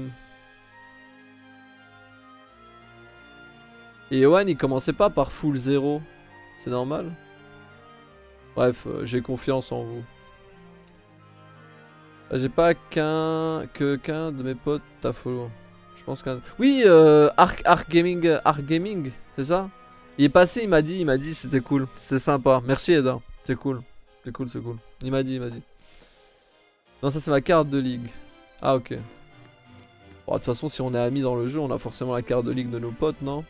Et Johan, il commençait pas par full 0. C'est normal? Bref, j'ai confiance en vous. J'ai pas qu'un de mes potes t'a follow. Je pense qu'un... Oui, Arc Gaming, c'est ça? Il est passé, il m'a dit c'était cool, c'était sympa. Merci Eda, c'est cool. C'est cool, c'est cool. Il m'a dit. Non, ça c'est ma carte de ligue. Ah ok. Bon, de toute façon, si on est amis dans le jeu, on a forcément la carte de ligue de nos potes, non?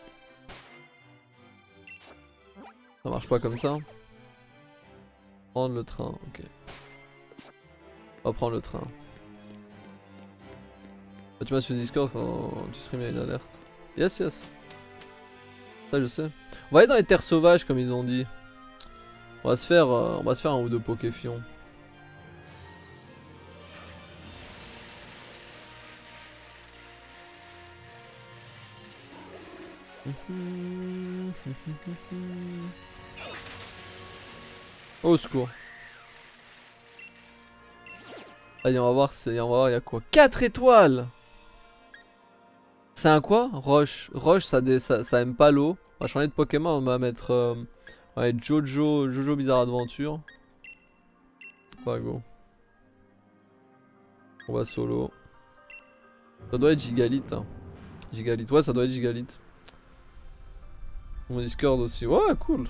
Ça marche pas comme ça. Prendre le train, ok. On va prendre le train. Ah, tu m'as sur Discord quand tu stream, il y a une alerte. Yes. Ça je sais. On va aller dans les terres sauvages comme ils ont dit. On va se faire un ou deux Pokéfions. Au secours. Allez, on va voir, il y a quoi? 4 étoiles. C'est un quoi? Roche. Roche, ça aime pas l'eau. On va changer de Pokémon, on va mettre Jojo Bizarre Adventure. Bah go. On va solo. Ça doit être Gigalite. Hein. Gigalite, ouais, ça doit être Gigalite. Mon Discord aussi. Ouais, cool.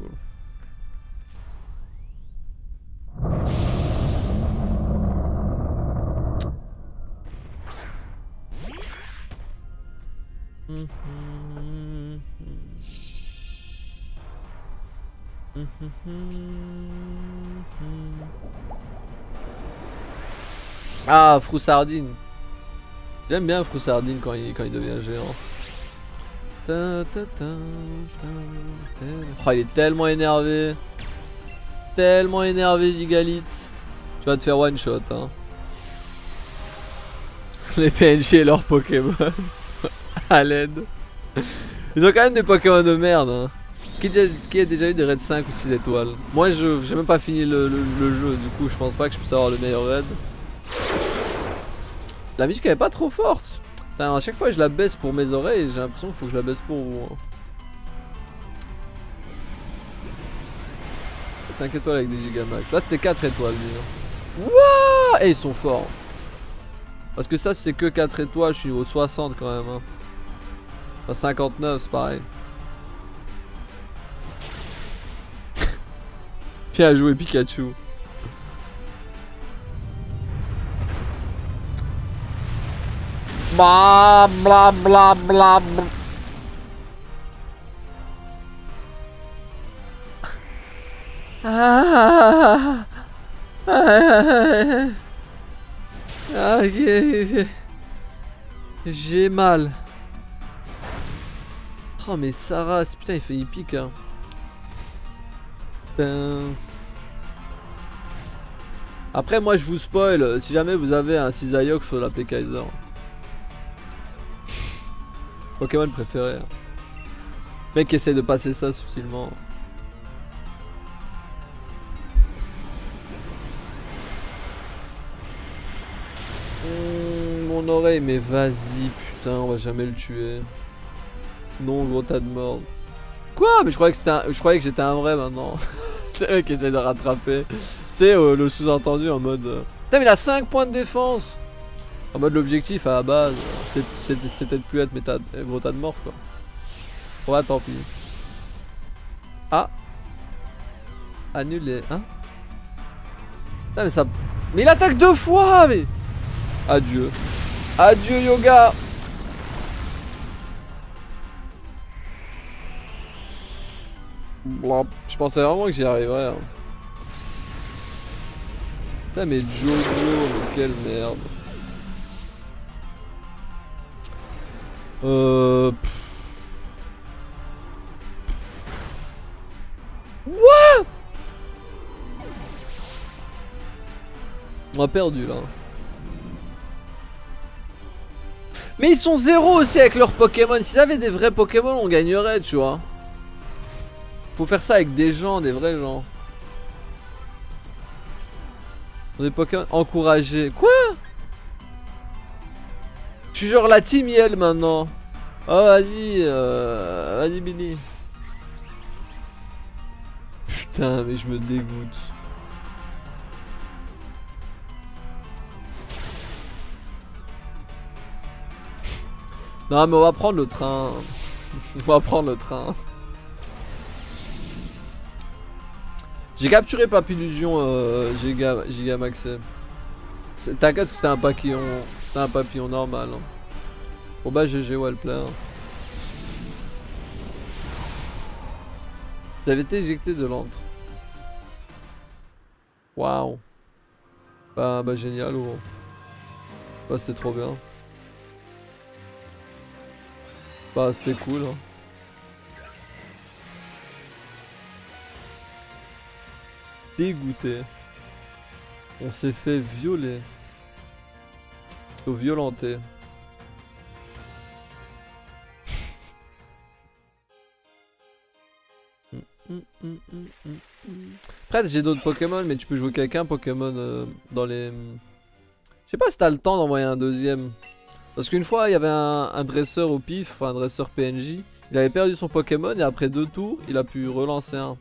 Ah, Froussardine. J'aime bien Froussardine quand il devient géant. Oh, il est tellement énervé. Tellement énervé, Gigalite. Tu vas te faire one shot, hein. Les PNJ et leurs Pokémon. À l'aide. Ils ont quand même des Pokémon de merde, hein. Qui a déjà eu des raids 5 ou 6 étoiles? Moi, j'ai même pas fini le jeu, du coup, je pense pas que je puisse avoir le meilleur raid. La musique elle est pas trop forte. Putain, à chaque fois je la baisse pour mes oreilles, j'ai l'impression qu'il faut que je la baisse pour vous. 5 étoiles avec des gigamax. Là c'était 4 étoiles. Wouah! Et ils sont forts. Parce que ça c'est que 4 étoiles, je suis niveau 60 quand même. Hein. Enfin, 59 c'est pareil. Bien joué Pikachu. Bla bla bla bla. Ah, j'ai mal. Oh mais Sarah, putain il pique hein. Après moi je vous spoil, si jamais vous avez un Cisaillok, faut l'appeler Kaiser. Pokémon préféré. Hein. Le mec essaie de passer ça subtilement.
Mon oreille, mais vas-y, putain, on va jamais le tuer. Non, gros tas de mort. Quoi? Mais je croyais que j'étais un vrai maintenant. C'est le mec qui essaie de rattraper. Tu sais, le sous-entendu en mode. Putain, mais il a 5 points de défense. En mode l'objectif à la base, c'était de plus être gros tas de morts quoi. Ouais, tant pis. Ah. Annulé, hein? Putain, mais ça. Mais il attaque 2 fois, mais. Adieu. Adieu, yoga. Blop. Je pensais vraiment que j'y arriverais. Hein. Putain, mais Jojo, mais quelle merde. What? On a perdu là. Mais ils sont 0 aussi avec leurs Pokémon. S'ils avaient des vrais Pokémon, on gagnerait, tu vois. Faut faire ça avec des gens, des vrais gens. Des Pokémon encouragés. Quoi? Je suis genre la team Yell maintenant. Oh vas-y, vas-y Billy. Putain, mais je me dégoûte. Non mais on va prendre le train. On va prendre le train. J'ai capturé Papillusion Gigamaxé. T'inquiète que c'était un papillon. C'était un papillon normal. Hein. Bon bah GG Wellplay. J'avais été éjecté de l'antre. Waouh. Bah génial gros. Bah c'était trop bien. Bah c'était cool hein. Dégoûté. On s'est fait violer. Violenter. Après j'ai d'autres Pokémon mais tu peux jouer qu'avec un Pokémon dans les... Je sais pas si t'as le temps d'envoyer un deuxième. Parce qu'une fois il y avait un dresseur au pif, enfin un dresseur PNJ. Il avait perdu son Pokémon et après 2 tours il a pu relancer un.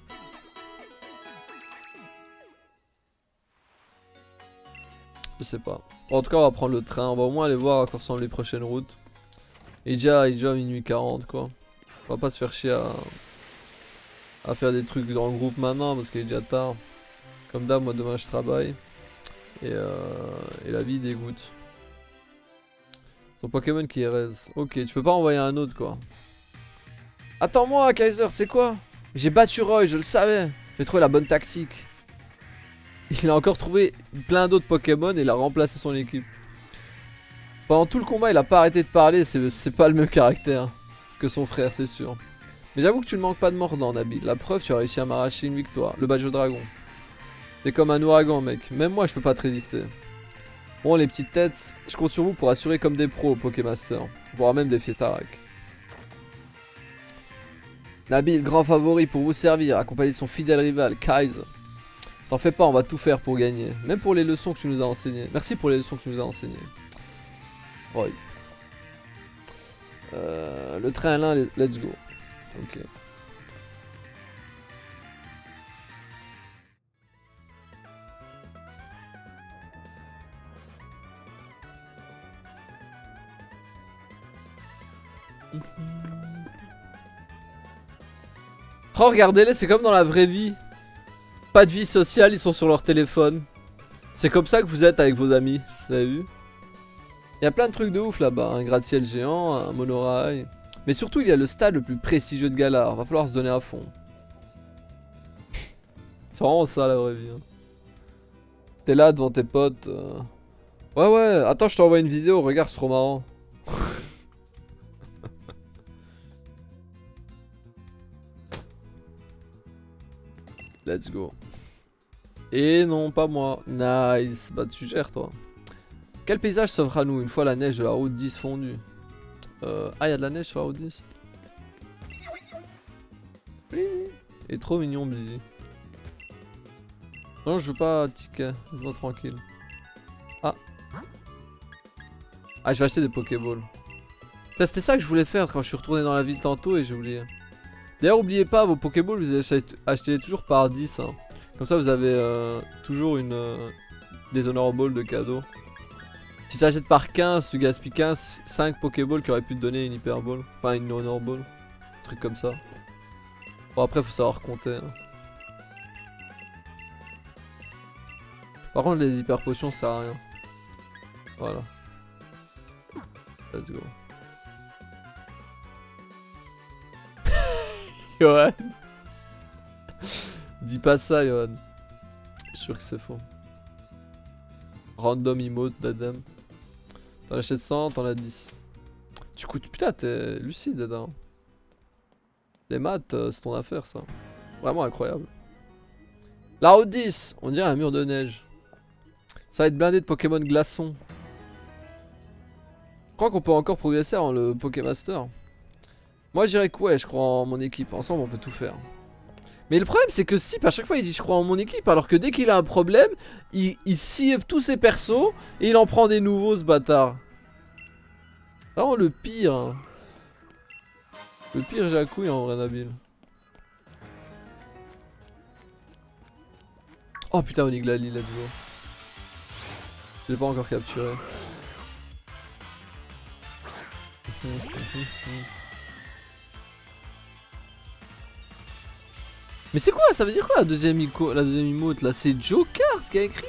Je sais pas. Bon, en tout cas on va prendre le train, on va au moins aller voir à quoi ressemblent les prochaines routes. Il est déjà minuit 40 quoi. On va pas se faire chier à faire des trucs dans le groupe maintenant parce qu'il est déjà tard. Comme d'hab, moi demain je travaille. Et la vie dégoûte. Son Pokémon qui est raise. Ok, tu peux pas envoyer un autre quoi. Attends-moi Kaiser, c'est quoi? J'ai battu Roy, je le savais. J'ai trouvé la bonne tactique. Il a encore trouvé plein d'autres Pokémon et il a remplacé son équipe. Pendant tout le combat il a pas arrêté de parler, c'est pas le même caractère que son frère c'est sûr. Mais j'avoue que tu ne manques pas de mordant Nabil, la preuve tu as réussi à m'arracher une victoire, le badge au dragon. T'es comme un ouragan mec, même moi je peux pas te résister. Bon les petites têtes, je compte sur vous pour assurer comme des pros au Pokémaster, voire même défier Tarak. Nabil, grand favori pour vous servir, accompagné de son fidèle rival, Kaiser. T'en fais pas, on va tout faire pour gagner. Même pour les leçons que tu nous as enseignées. Merci pour les leçons que tu nous as enseignées. Roy. Le train à l'un, let's go. Ok. Oh regardez-les, c'est comme dans la vraie vie. Pas de vie sociale, ils sont sur leur téléphone. C'est comme ça que vous êtes avec vos amis, vous avez vu? Il y a plein de trucs de ouf là-bas, un gratte-ciel géant, un monorail. Mais surtout il y a le stade le plus prestigieux de Galar, va falloir se donner à fond. C'est vraiment ça la vraie vie. Hein. T'es là devant tes potes. Ouais ouais, attends je t'envoie une vidéo, regarde c'est trop marrant. Let's go. Et non, pas moi. Nice. Bah tu gères toi. Quel paysage s'offre à nous une fois la neige de la route 10 fondue? Ah, y'a de la neige sur la route 10. Oui. Il est trop mignon, Billy. Non, je veux pas ticket. Laisse-moi tranquille. Ah. Ah, je vais acheter des Pokéballs. Putain, c'était ça que je voulais faire quand je suis retourné dans la ville tantôt et j'ai oublié. D'ailleurs, oubliez pas, vos Pokéballs, vous achetez toujours par 10. Hein. Comme ça, vous avez toujours des Honor Balls de cadeau. Si ça achète par 15, tu gaspilles 15, 5 Pokéballs qui auraient pu te donner une Hyper Ball. Enfin, une Honor Ball. Un truc comme ça. Bon, après, faut savoir compter. Hein. Par contre, les Hyper Potions, ça sert à rien. Voilà. Let's go. Johan. Dis pas ça, Johan. Je suis sûr que c'est faux. Random emote d'Adam. T'en achètes 100, t'en as 10. Tu coûtes. Putain, t'es lucide, Adam. Les maths, c'est ton affaire, ça. Vraiment incroyable. La route 10, on dirait un mur de neige. Ça va être blindé de Pokémon glaçons. Je crois qu'on peut encore progresser avant le Pokémaster. Moi, je dirais que ouais, je crois en mon équipe. Ensemble, on peut tout faire. Mais le problème, c'est que Stip, à chaque fois, il dit je crois en mon équipe. Alors que dès qu'il a un problème, il scie tous ses persos et il en prend des nouveaux, ce bâtard. Vraiment le pire. Hein. Le pire Jacouille en vrai, Nabil. Oh putain, Oniglali, let's go. Je l'ai pas encore capturé. Mais c'est quoi? Ça veut dire quoi la deuxième emote là? C'est Jokart qui a écrit?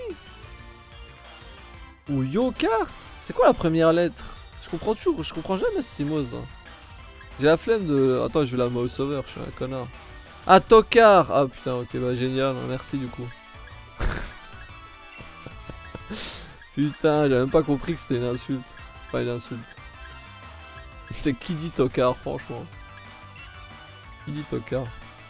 Ou Yokart? C'est quoi la première lettre? Je comprends toujours, je comprends jamais ce Simos là. J'ai la flemme de... Attends, je vais la mouse over, je suis un connard. Ah, Tokar! Ah putain, ok, bah génial, merci du coup. Putain, j'avais même pas compris que c'était une insulte. Pas une insulte. C'est qui dit Tokar, franchement. Qui dit Tokar?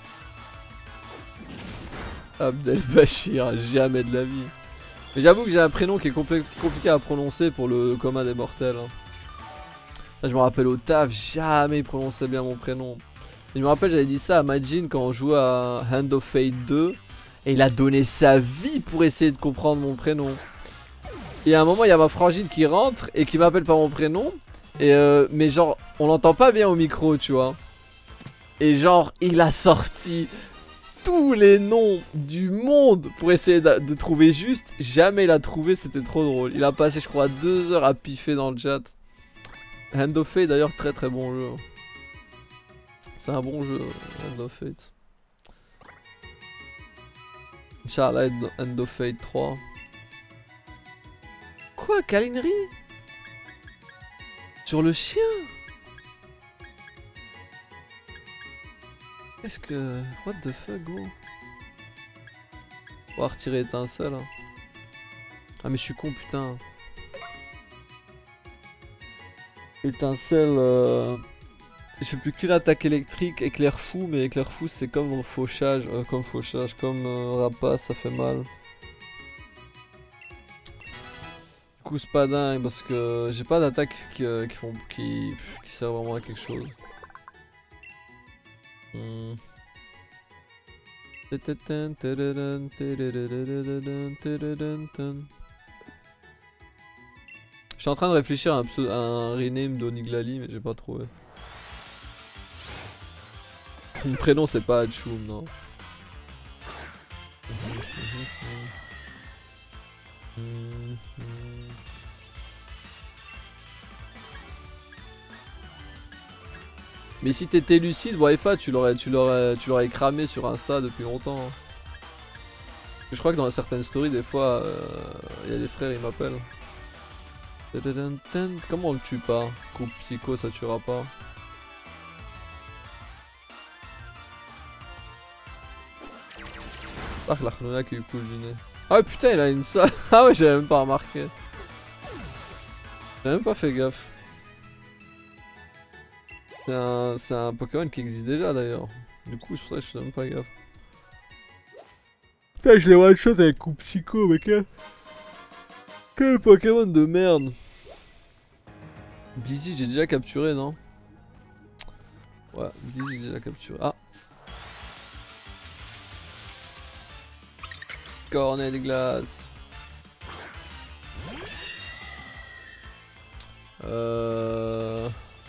Abdel Bachir, jamais de la vie. Mais j'avoue que j'ai un prénom qui est compliqué à prononcer pour le commun des mortels. Hein. Là, je me rappelle au taf, jamais il prononçait bien mon prénom. Et je me rappelle, j'avais dit ça à Majin quand on jouait à Hand of Fate 2. Et il a donné sa vie pour essayer de comprendre mon prénom. Et à un moment, il y a ma frangine qui rentre et qui m'appelle par mon prénom. Et mais genre, on l'entend pas bien au micro, tu vois. Et genre, il a sorti tous les noms du monde pour essayer de trouver juste. Jamais il a trouvé, c'était trop drôle. Il a passé, je crois, 2 heures à piffer dans le chat. Hand of Fate, d'ailleurs, très très bon jeu. C'est un bon jeu, Hand of Fate. Inch'Allah, Hand of Fate 3. Quoi, câlinerie? Sur le chien? Qu'est-ce que... What the fuck, gros? On va retirer étincelle. Hein. Ah mais je suis con, putain. Étincelle... J'ai plus qu'une attaque électrique, éclair fou, mais éclair fou c'est comme fauchage, comme rapace, ça fait mal. Du coup c'est pas dingue parce que j'ai pas d'attaque qui sert vraiment à quelque chose. Je suis en train de réfléchir à un rename d'Oniglali mais j'ai pas trouvé. Mon prénom c'est pas Hachoum, non. Mais si t'étais lucide, Wi-Fi, tu l'aurais cramé sur Insta depuis longtemps. Hein. Je crois que dans certaines stories, des fois, y a des frères, ils m'appellent. Comment on le tue pas? Coupe psycho, ça tuera pas. Ah, l'Arnona qui lui coule du nez. Ah putain, il a une salle. Ah ouais, j'avais même pas remarqué. J'avais même pas fait gaffe. C'est un Pokémon qui existe déjà d'ailleurs. Du coup, c'est pour ça que je fais même pas gaffe. Putain, je l'ai one shot avec coup psycho, mec. Quel Pokémon de merde. Blizzy, j'ai déjà capturé, non? Ouais, Blizzy, j'ai déjà capturé. Ah. Cornet de glace. Euh...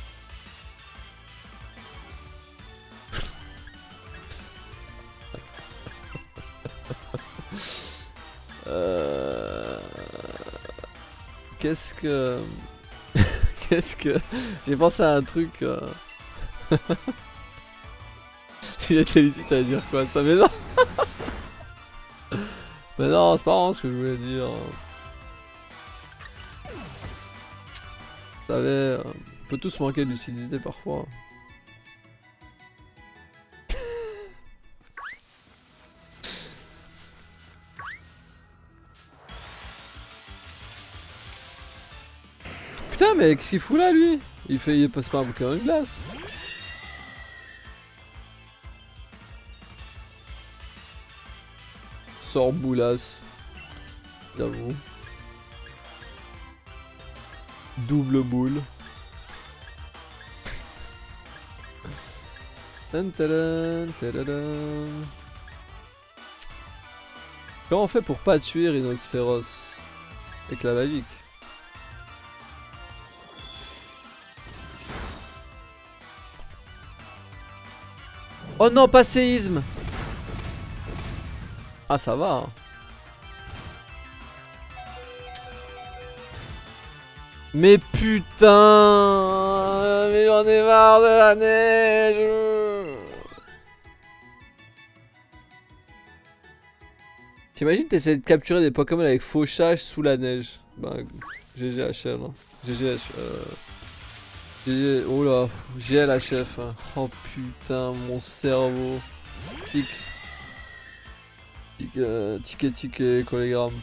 Qu'est-ce que... Qu'est-ce que... J'ai pensé à un truc... Si j'étais ici, ça veut dire quoi ça? Mais non. Mais non, c'est pas vraiment ce que je voulais dire. Vous savez, on peut tous manquer de lucidité parfois. Putain, mais qu'est-ce qu'il fout là, lui? Il passe pas un Pokémon de glace. Sort boulasse. J'avoue. Double boule. Comment on fait pour pas tuer Rhinocéros avec la magique? Oh non, pas séisme! Ah, ça va. Hein. Mais putain! Mais j'en ai marre de la neige! T'imagines t'essaies de capturer des Pokémon avec fauchage sous la neige. Bah, GG HL. Hein. GG GG... Oh là, GLHF. Hein. Oh putain, mon cerveau. Tic. Ticket, collégramme.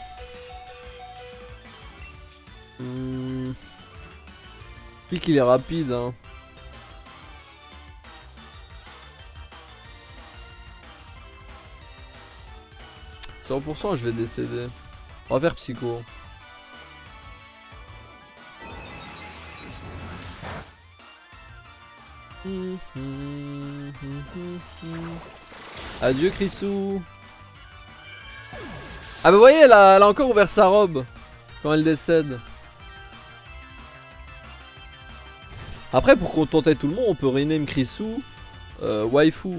Tic, il est rapide, hein. « 100% je vais décéder. On va faire psycho. Adieu Chrisou. Ah bah vous voyez, elle a encore ouvert sa robe quand elle décède. Après, pour contenter tout le monde, on peut rename Chrisou waifu.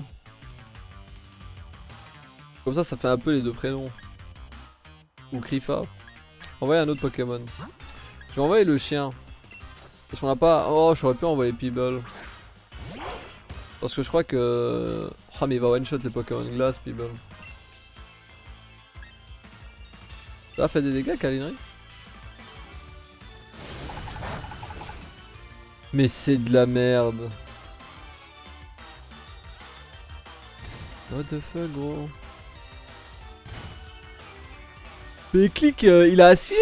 Comme ça fait un peu les deux prénoms. Ou Krifa. Envoyer un autre Pokémon. Je vais envoyer le chien. Parce qu'on a pas... Oh, j'aurais pu envoyer Peeble. Parce que je crois que... Oh, mais il va one-shot les Pokémon glace, Peeble. Ça a fait des dégâts, Kalinri? Mais c'est de la merde. What the fuck, gros? Mais clic, il a acier?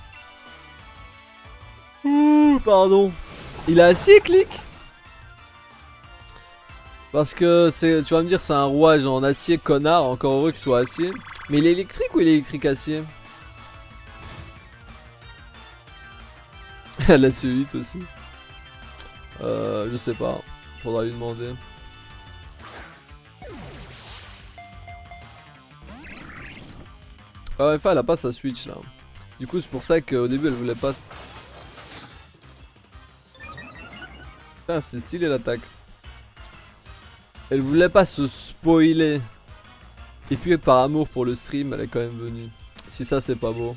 Ouh, pardon. Il a acier, clic? Parce que c'est, tu vas me dire, c'est un rouage en acier, connard. Encore heureux qu'il soit acier. Mais il est électrique ou il est électrique acier? Elle a celui-là aussi. Je sais pas. Faudra lui demander. Ah ouais, elle a pas sa Switch là. Du coup, c'est pour ça qu'au début elle voulait pas. Putain, c'est stylé l'attaque. Elle voulait pas se spoiler. Et puis par amour pour le stream, elle est quand même venue. Si ça, c'est pas beau.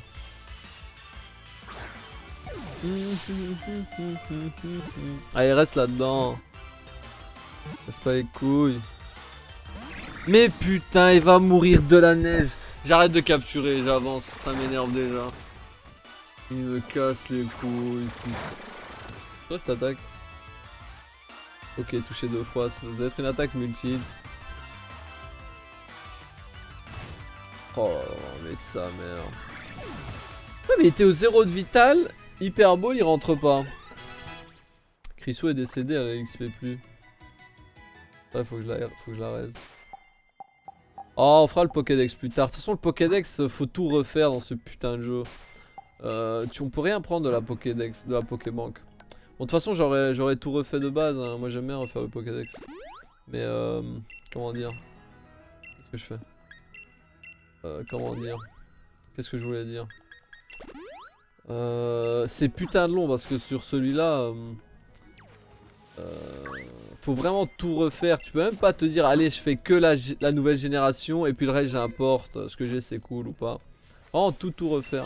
Allez, reste là-dedans. Laisse pas les couilles. Mais putain, il va mourir de la neige. J'arrête de capturer, j'avance. Ça m'énerve déjà. Il me casse les couilles. C'est quoi cette attaque? Ok, touché 2 fois. Ça doit être une attaque multi-hit. Oh, mais sa mère. Ouais, mais il était au 0 de vital. Hyper Ball, il rentre pas. Chrisou est décédé, elle XP plus. Ouais, faut que je la raise. Oh, on fera le Pokédex plus tard. De toute façon, le Pokédex, faut tout refaire dans ce putain de jeu. On peut rien prendre de la Pokédex, de la Pokébank. Bon, de toute façon, j'aurais tout refait de base. Hein. Moi, j'aime bien refaire le Pokédex. Mais, comment dire? Qu'est-ce que je fais? Comment dire? Qu'est-ce que je voulais dire? C'est putain de long parce que sur celui-là, faut vraiment tout refaire. Tu peux même pas te dire, allez, je fais que la nouvelle génération et puis le reste j'importe. Ce que j'ai, c'est cool ou pas. Vraiment tout refaire.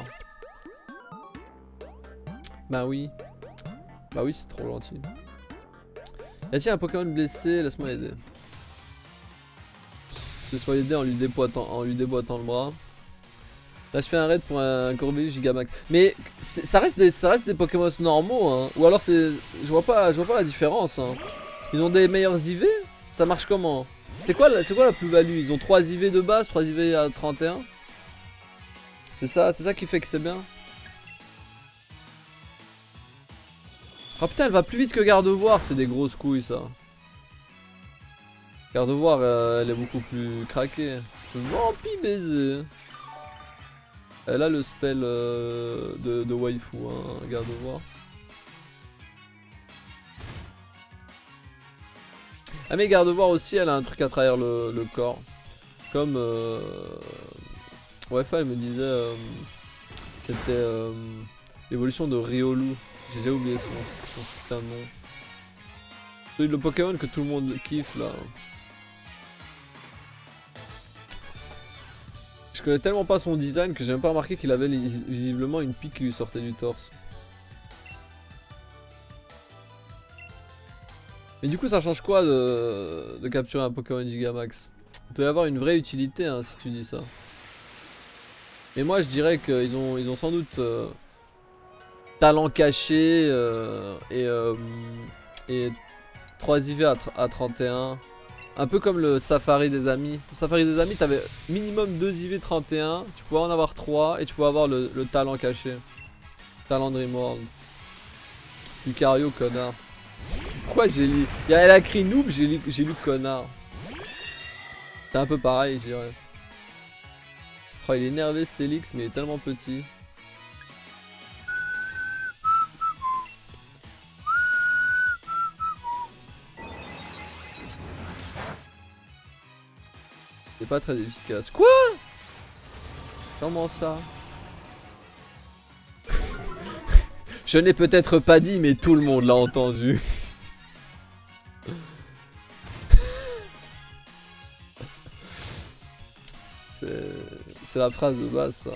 Bah oui. Bah oui, c'est trop gentil. Et tiens, un Pokémon blessé, laisse-moi l'aider. Laisse-moi l'aider en lui déboîtant le bras. Là je fais un raid pour un Corbeil Gigamax. Mais ça reste des Pokémon normaux hein. Ou alors c'est. Je vois pas la différence hein. Ils ont des meilleurs IV? Ça marche comment? C'est quoi la plus-value? Ils ont 3 IV de base, 3 IV à 31. C'est ça qui fait que c'est bien. Oh putain, elle va plus vite que Gardevoir, c'est des grosses couilles ça. Gardevoir, elle est beaucoup plus craquée. Vampi baiser. Elle a le spell de waifu, hein, Gardevoir. Ah mais Gardevoir aussi, elle a un truc à travers le corps. Comme... ouais, elle me disait... c'était l'évolution de Riolu. J'ai déjà oublié son putain de nom. C'est le Pokémon que tout le monde kiffe là. Je connais tellement pas son design que j'ai même pas remarqué qu'il avait visiblement une pique qui lui sortait du torse. Mais du coup ça change quoi de capturer un Pokémon Gigamax? Il doit y avoir une vraie utilité hein, si tu dis ça. Et moi je dirais qu'ils ont sans doute talent caché et 3 IV à 31. Un peu comme le Safari des Amis. Le Safari des Amis, t'avais minimum 2 IV 31. Tu pouvais en avoir 3 et tu pouvais avoir le talent caché. Talent Dreamworld. Lucario, connard. Pourquoi j'ai lu? Elle a écrit noob, j'ai lu connard. C'est un peu pareil, je dirais. Oh, il est énervé, Stélix, mais il est tellement petit. C'est pas très efficace. Quoi? Comment ça? Je n'ai peut-être pas dit, mais tout le monde l'a entendu. C'est la phrase de base, ça.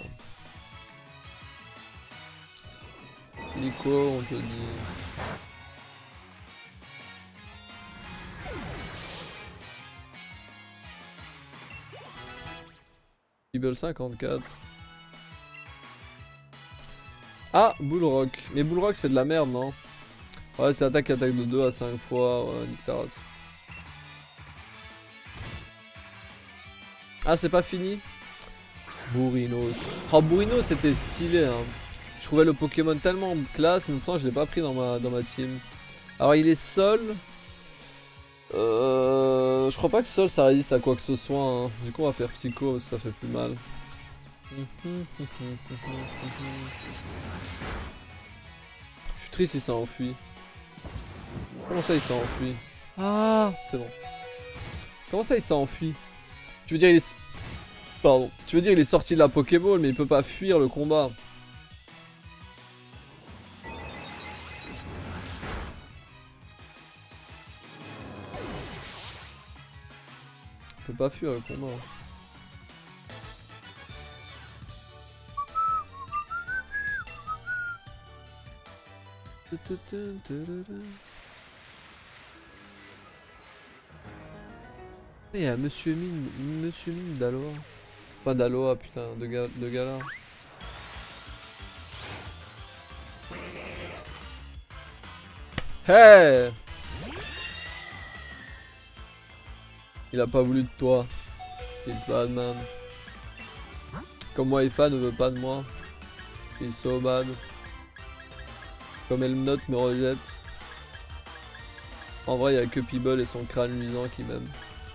Nico, on te dit. Level 54. Ah, Bullrock. Mais Bullrock c'est de la merde, non? Ouais, c'est attaque de 2 à 5 fois. Ouais, nique ta race. Ah, c'est pas fini? Bourrinos. Oh, Bourrinos c'était stylé, hein. Je trouvais le Pokémon tellement classe, mais pourtant je l'ai pas pris dans ma team. Alors, il est Sol. Je crois pas que Sol ça résiste à quoi que ce soit. Hein. Du coup, on va faire Psycho parce que ça fait plus mal. Je suis triste, il s'est enfui. Comment ça, il s'est enfui? Ah, c'est bon. Comment ça, il s'est enfui? Tu veux dire, il est. Pardon. Tu veux dire, il est sorti de la Pokéball, mais il peut pas fuir le combat. Il peut pas fuir le combat. Il y a Monsieur Mime d'Aloha. Pas d'Aloha, putain, de Gala. Hey! Il a pas voulu de toi. It's bad man. Comme moi, Ifa ne veut pas de moi. He's so bad. Comme Elmnot me rejette. En vrai, il y a que Peeble et son crâne luisant qui m'aiment.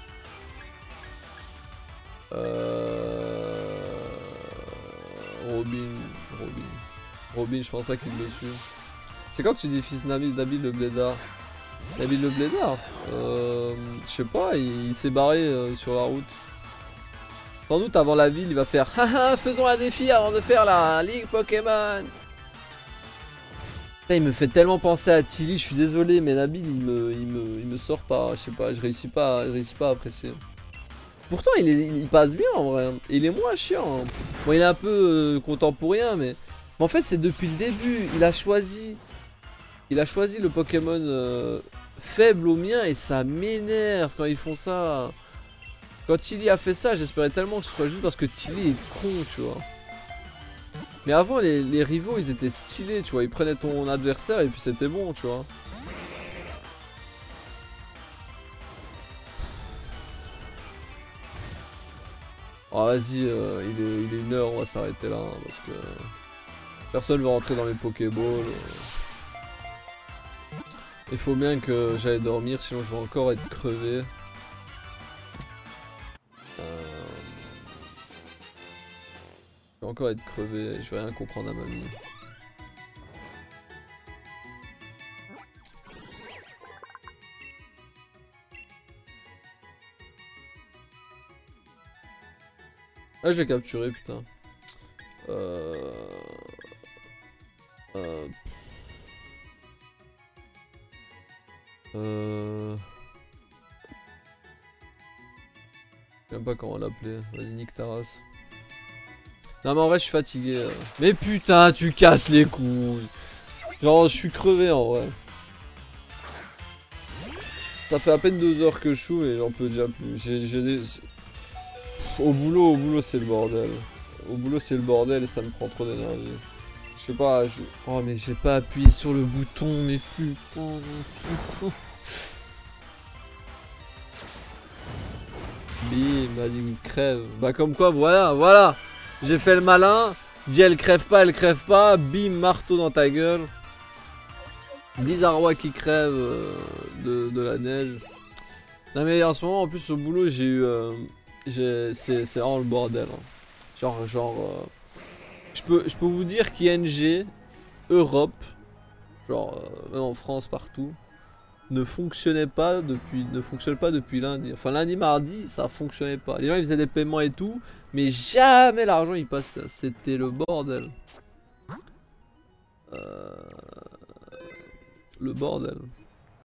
Robin, je pense pas qu'il me suit. C'est quand que tu dis fils Nabil le Blédard? Nabil le Blédard? Je sais pas, il s'est barré sur la route. Sans doute avant la ville, il va faire haha, faisons un défi avant de faire la Ligue Pokémon. Putain, il me fait tellement penser à Tilly, je suis désolé, mais Nabil il me sort pas, je sais pas, je réussis pas à apprécier. Pourtant il passe bien en vrai, il est moins chiant. Hein. Bon, il est un peu contemporain, mais en fait c'est depuis le début, il a choisi le Pokémon faible au mien et ça m'énerve quand ils font ça. Quand Tilly a fait ça, j'espérais tellement que ce soit juste parce que Tilly est con, tu vois. Mais avant, les rivaux, ils étaient stylés, tu vois. Ils prenaient ton adversaire et puis c'était bon, tu vois. Oh, vas-y, il est 1h, on va s'arrêter là. Hein, parce que personne ne va rentrer dans les Pokéballs. Il faut bien que j'aille dormir, sinon je vais encore être crevé. Je vais encore être crevé, je vais rien comprendre à ma vie. Ah, je l'ai capturé, putain. Je sais même pas comment l'appeler. Vas-y, nique ta race. Non, mais en vrai, je suis fatigué. Mais putain, tu casses les couilles. Genre, je suis crevé en vrai. Ça fait à peine 2 heures que je joue et j'en peux déjà plus. Au boulot, c'est le bordel. Au boulot, c'est le bordel et ça me prend trop d'énergie. Je sais pas, oh, mais j'ai pas appuyé sur le bouton, mais putain. Bim, vas-y, crève. Bah, comme quoi, voilà. J'ai fait le malin. Dis, elle crève pas. Bim, marteau dans ta gueule. Bizarrois qui crève de la neige. Non, mais en ce moment, en plus, au boulot, j'ai eu. C'est vraiment le bordel. Hein. Je peux vous dire qu'ING, Europe, même en France, partout, ne fonctionne pas depuis lundi. Enfin, lundi, mardi, ça fonctionnait pas. Les gens, ils faisaient des paiements et tout, mais jamais l'argent, il passait. C'était le bordel. Le bordel.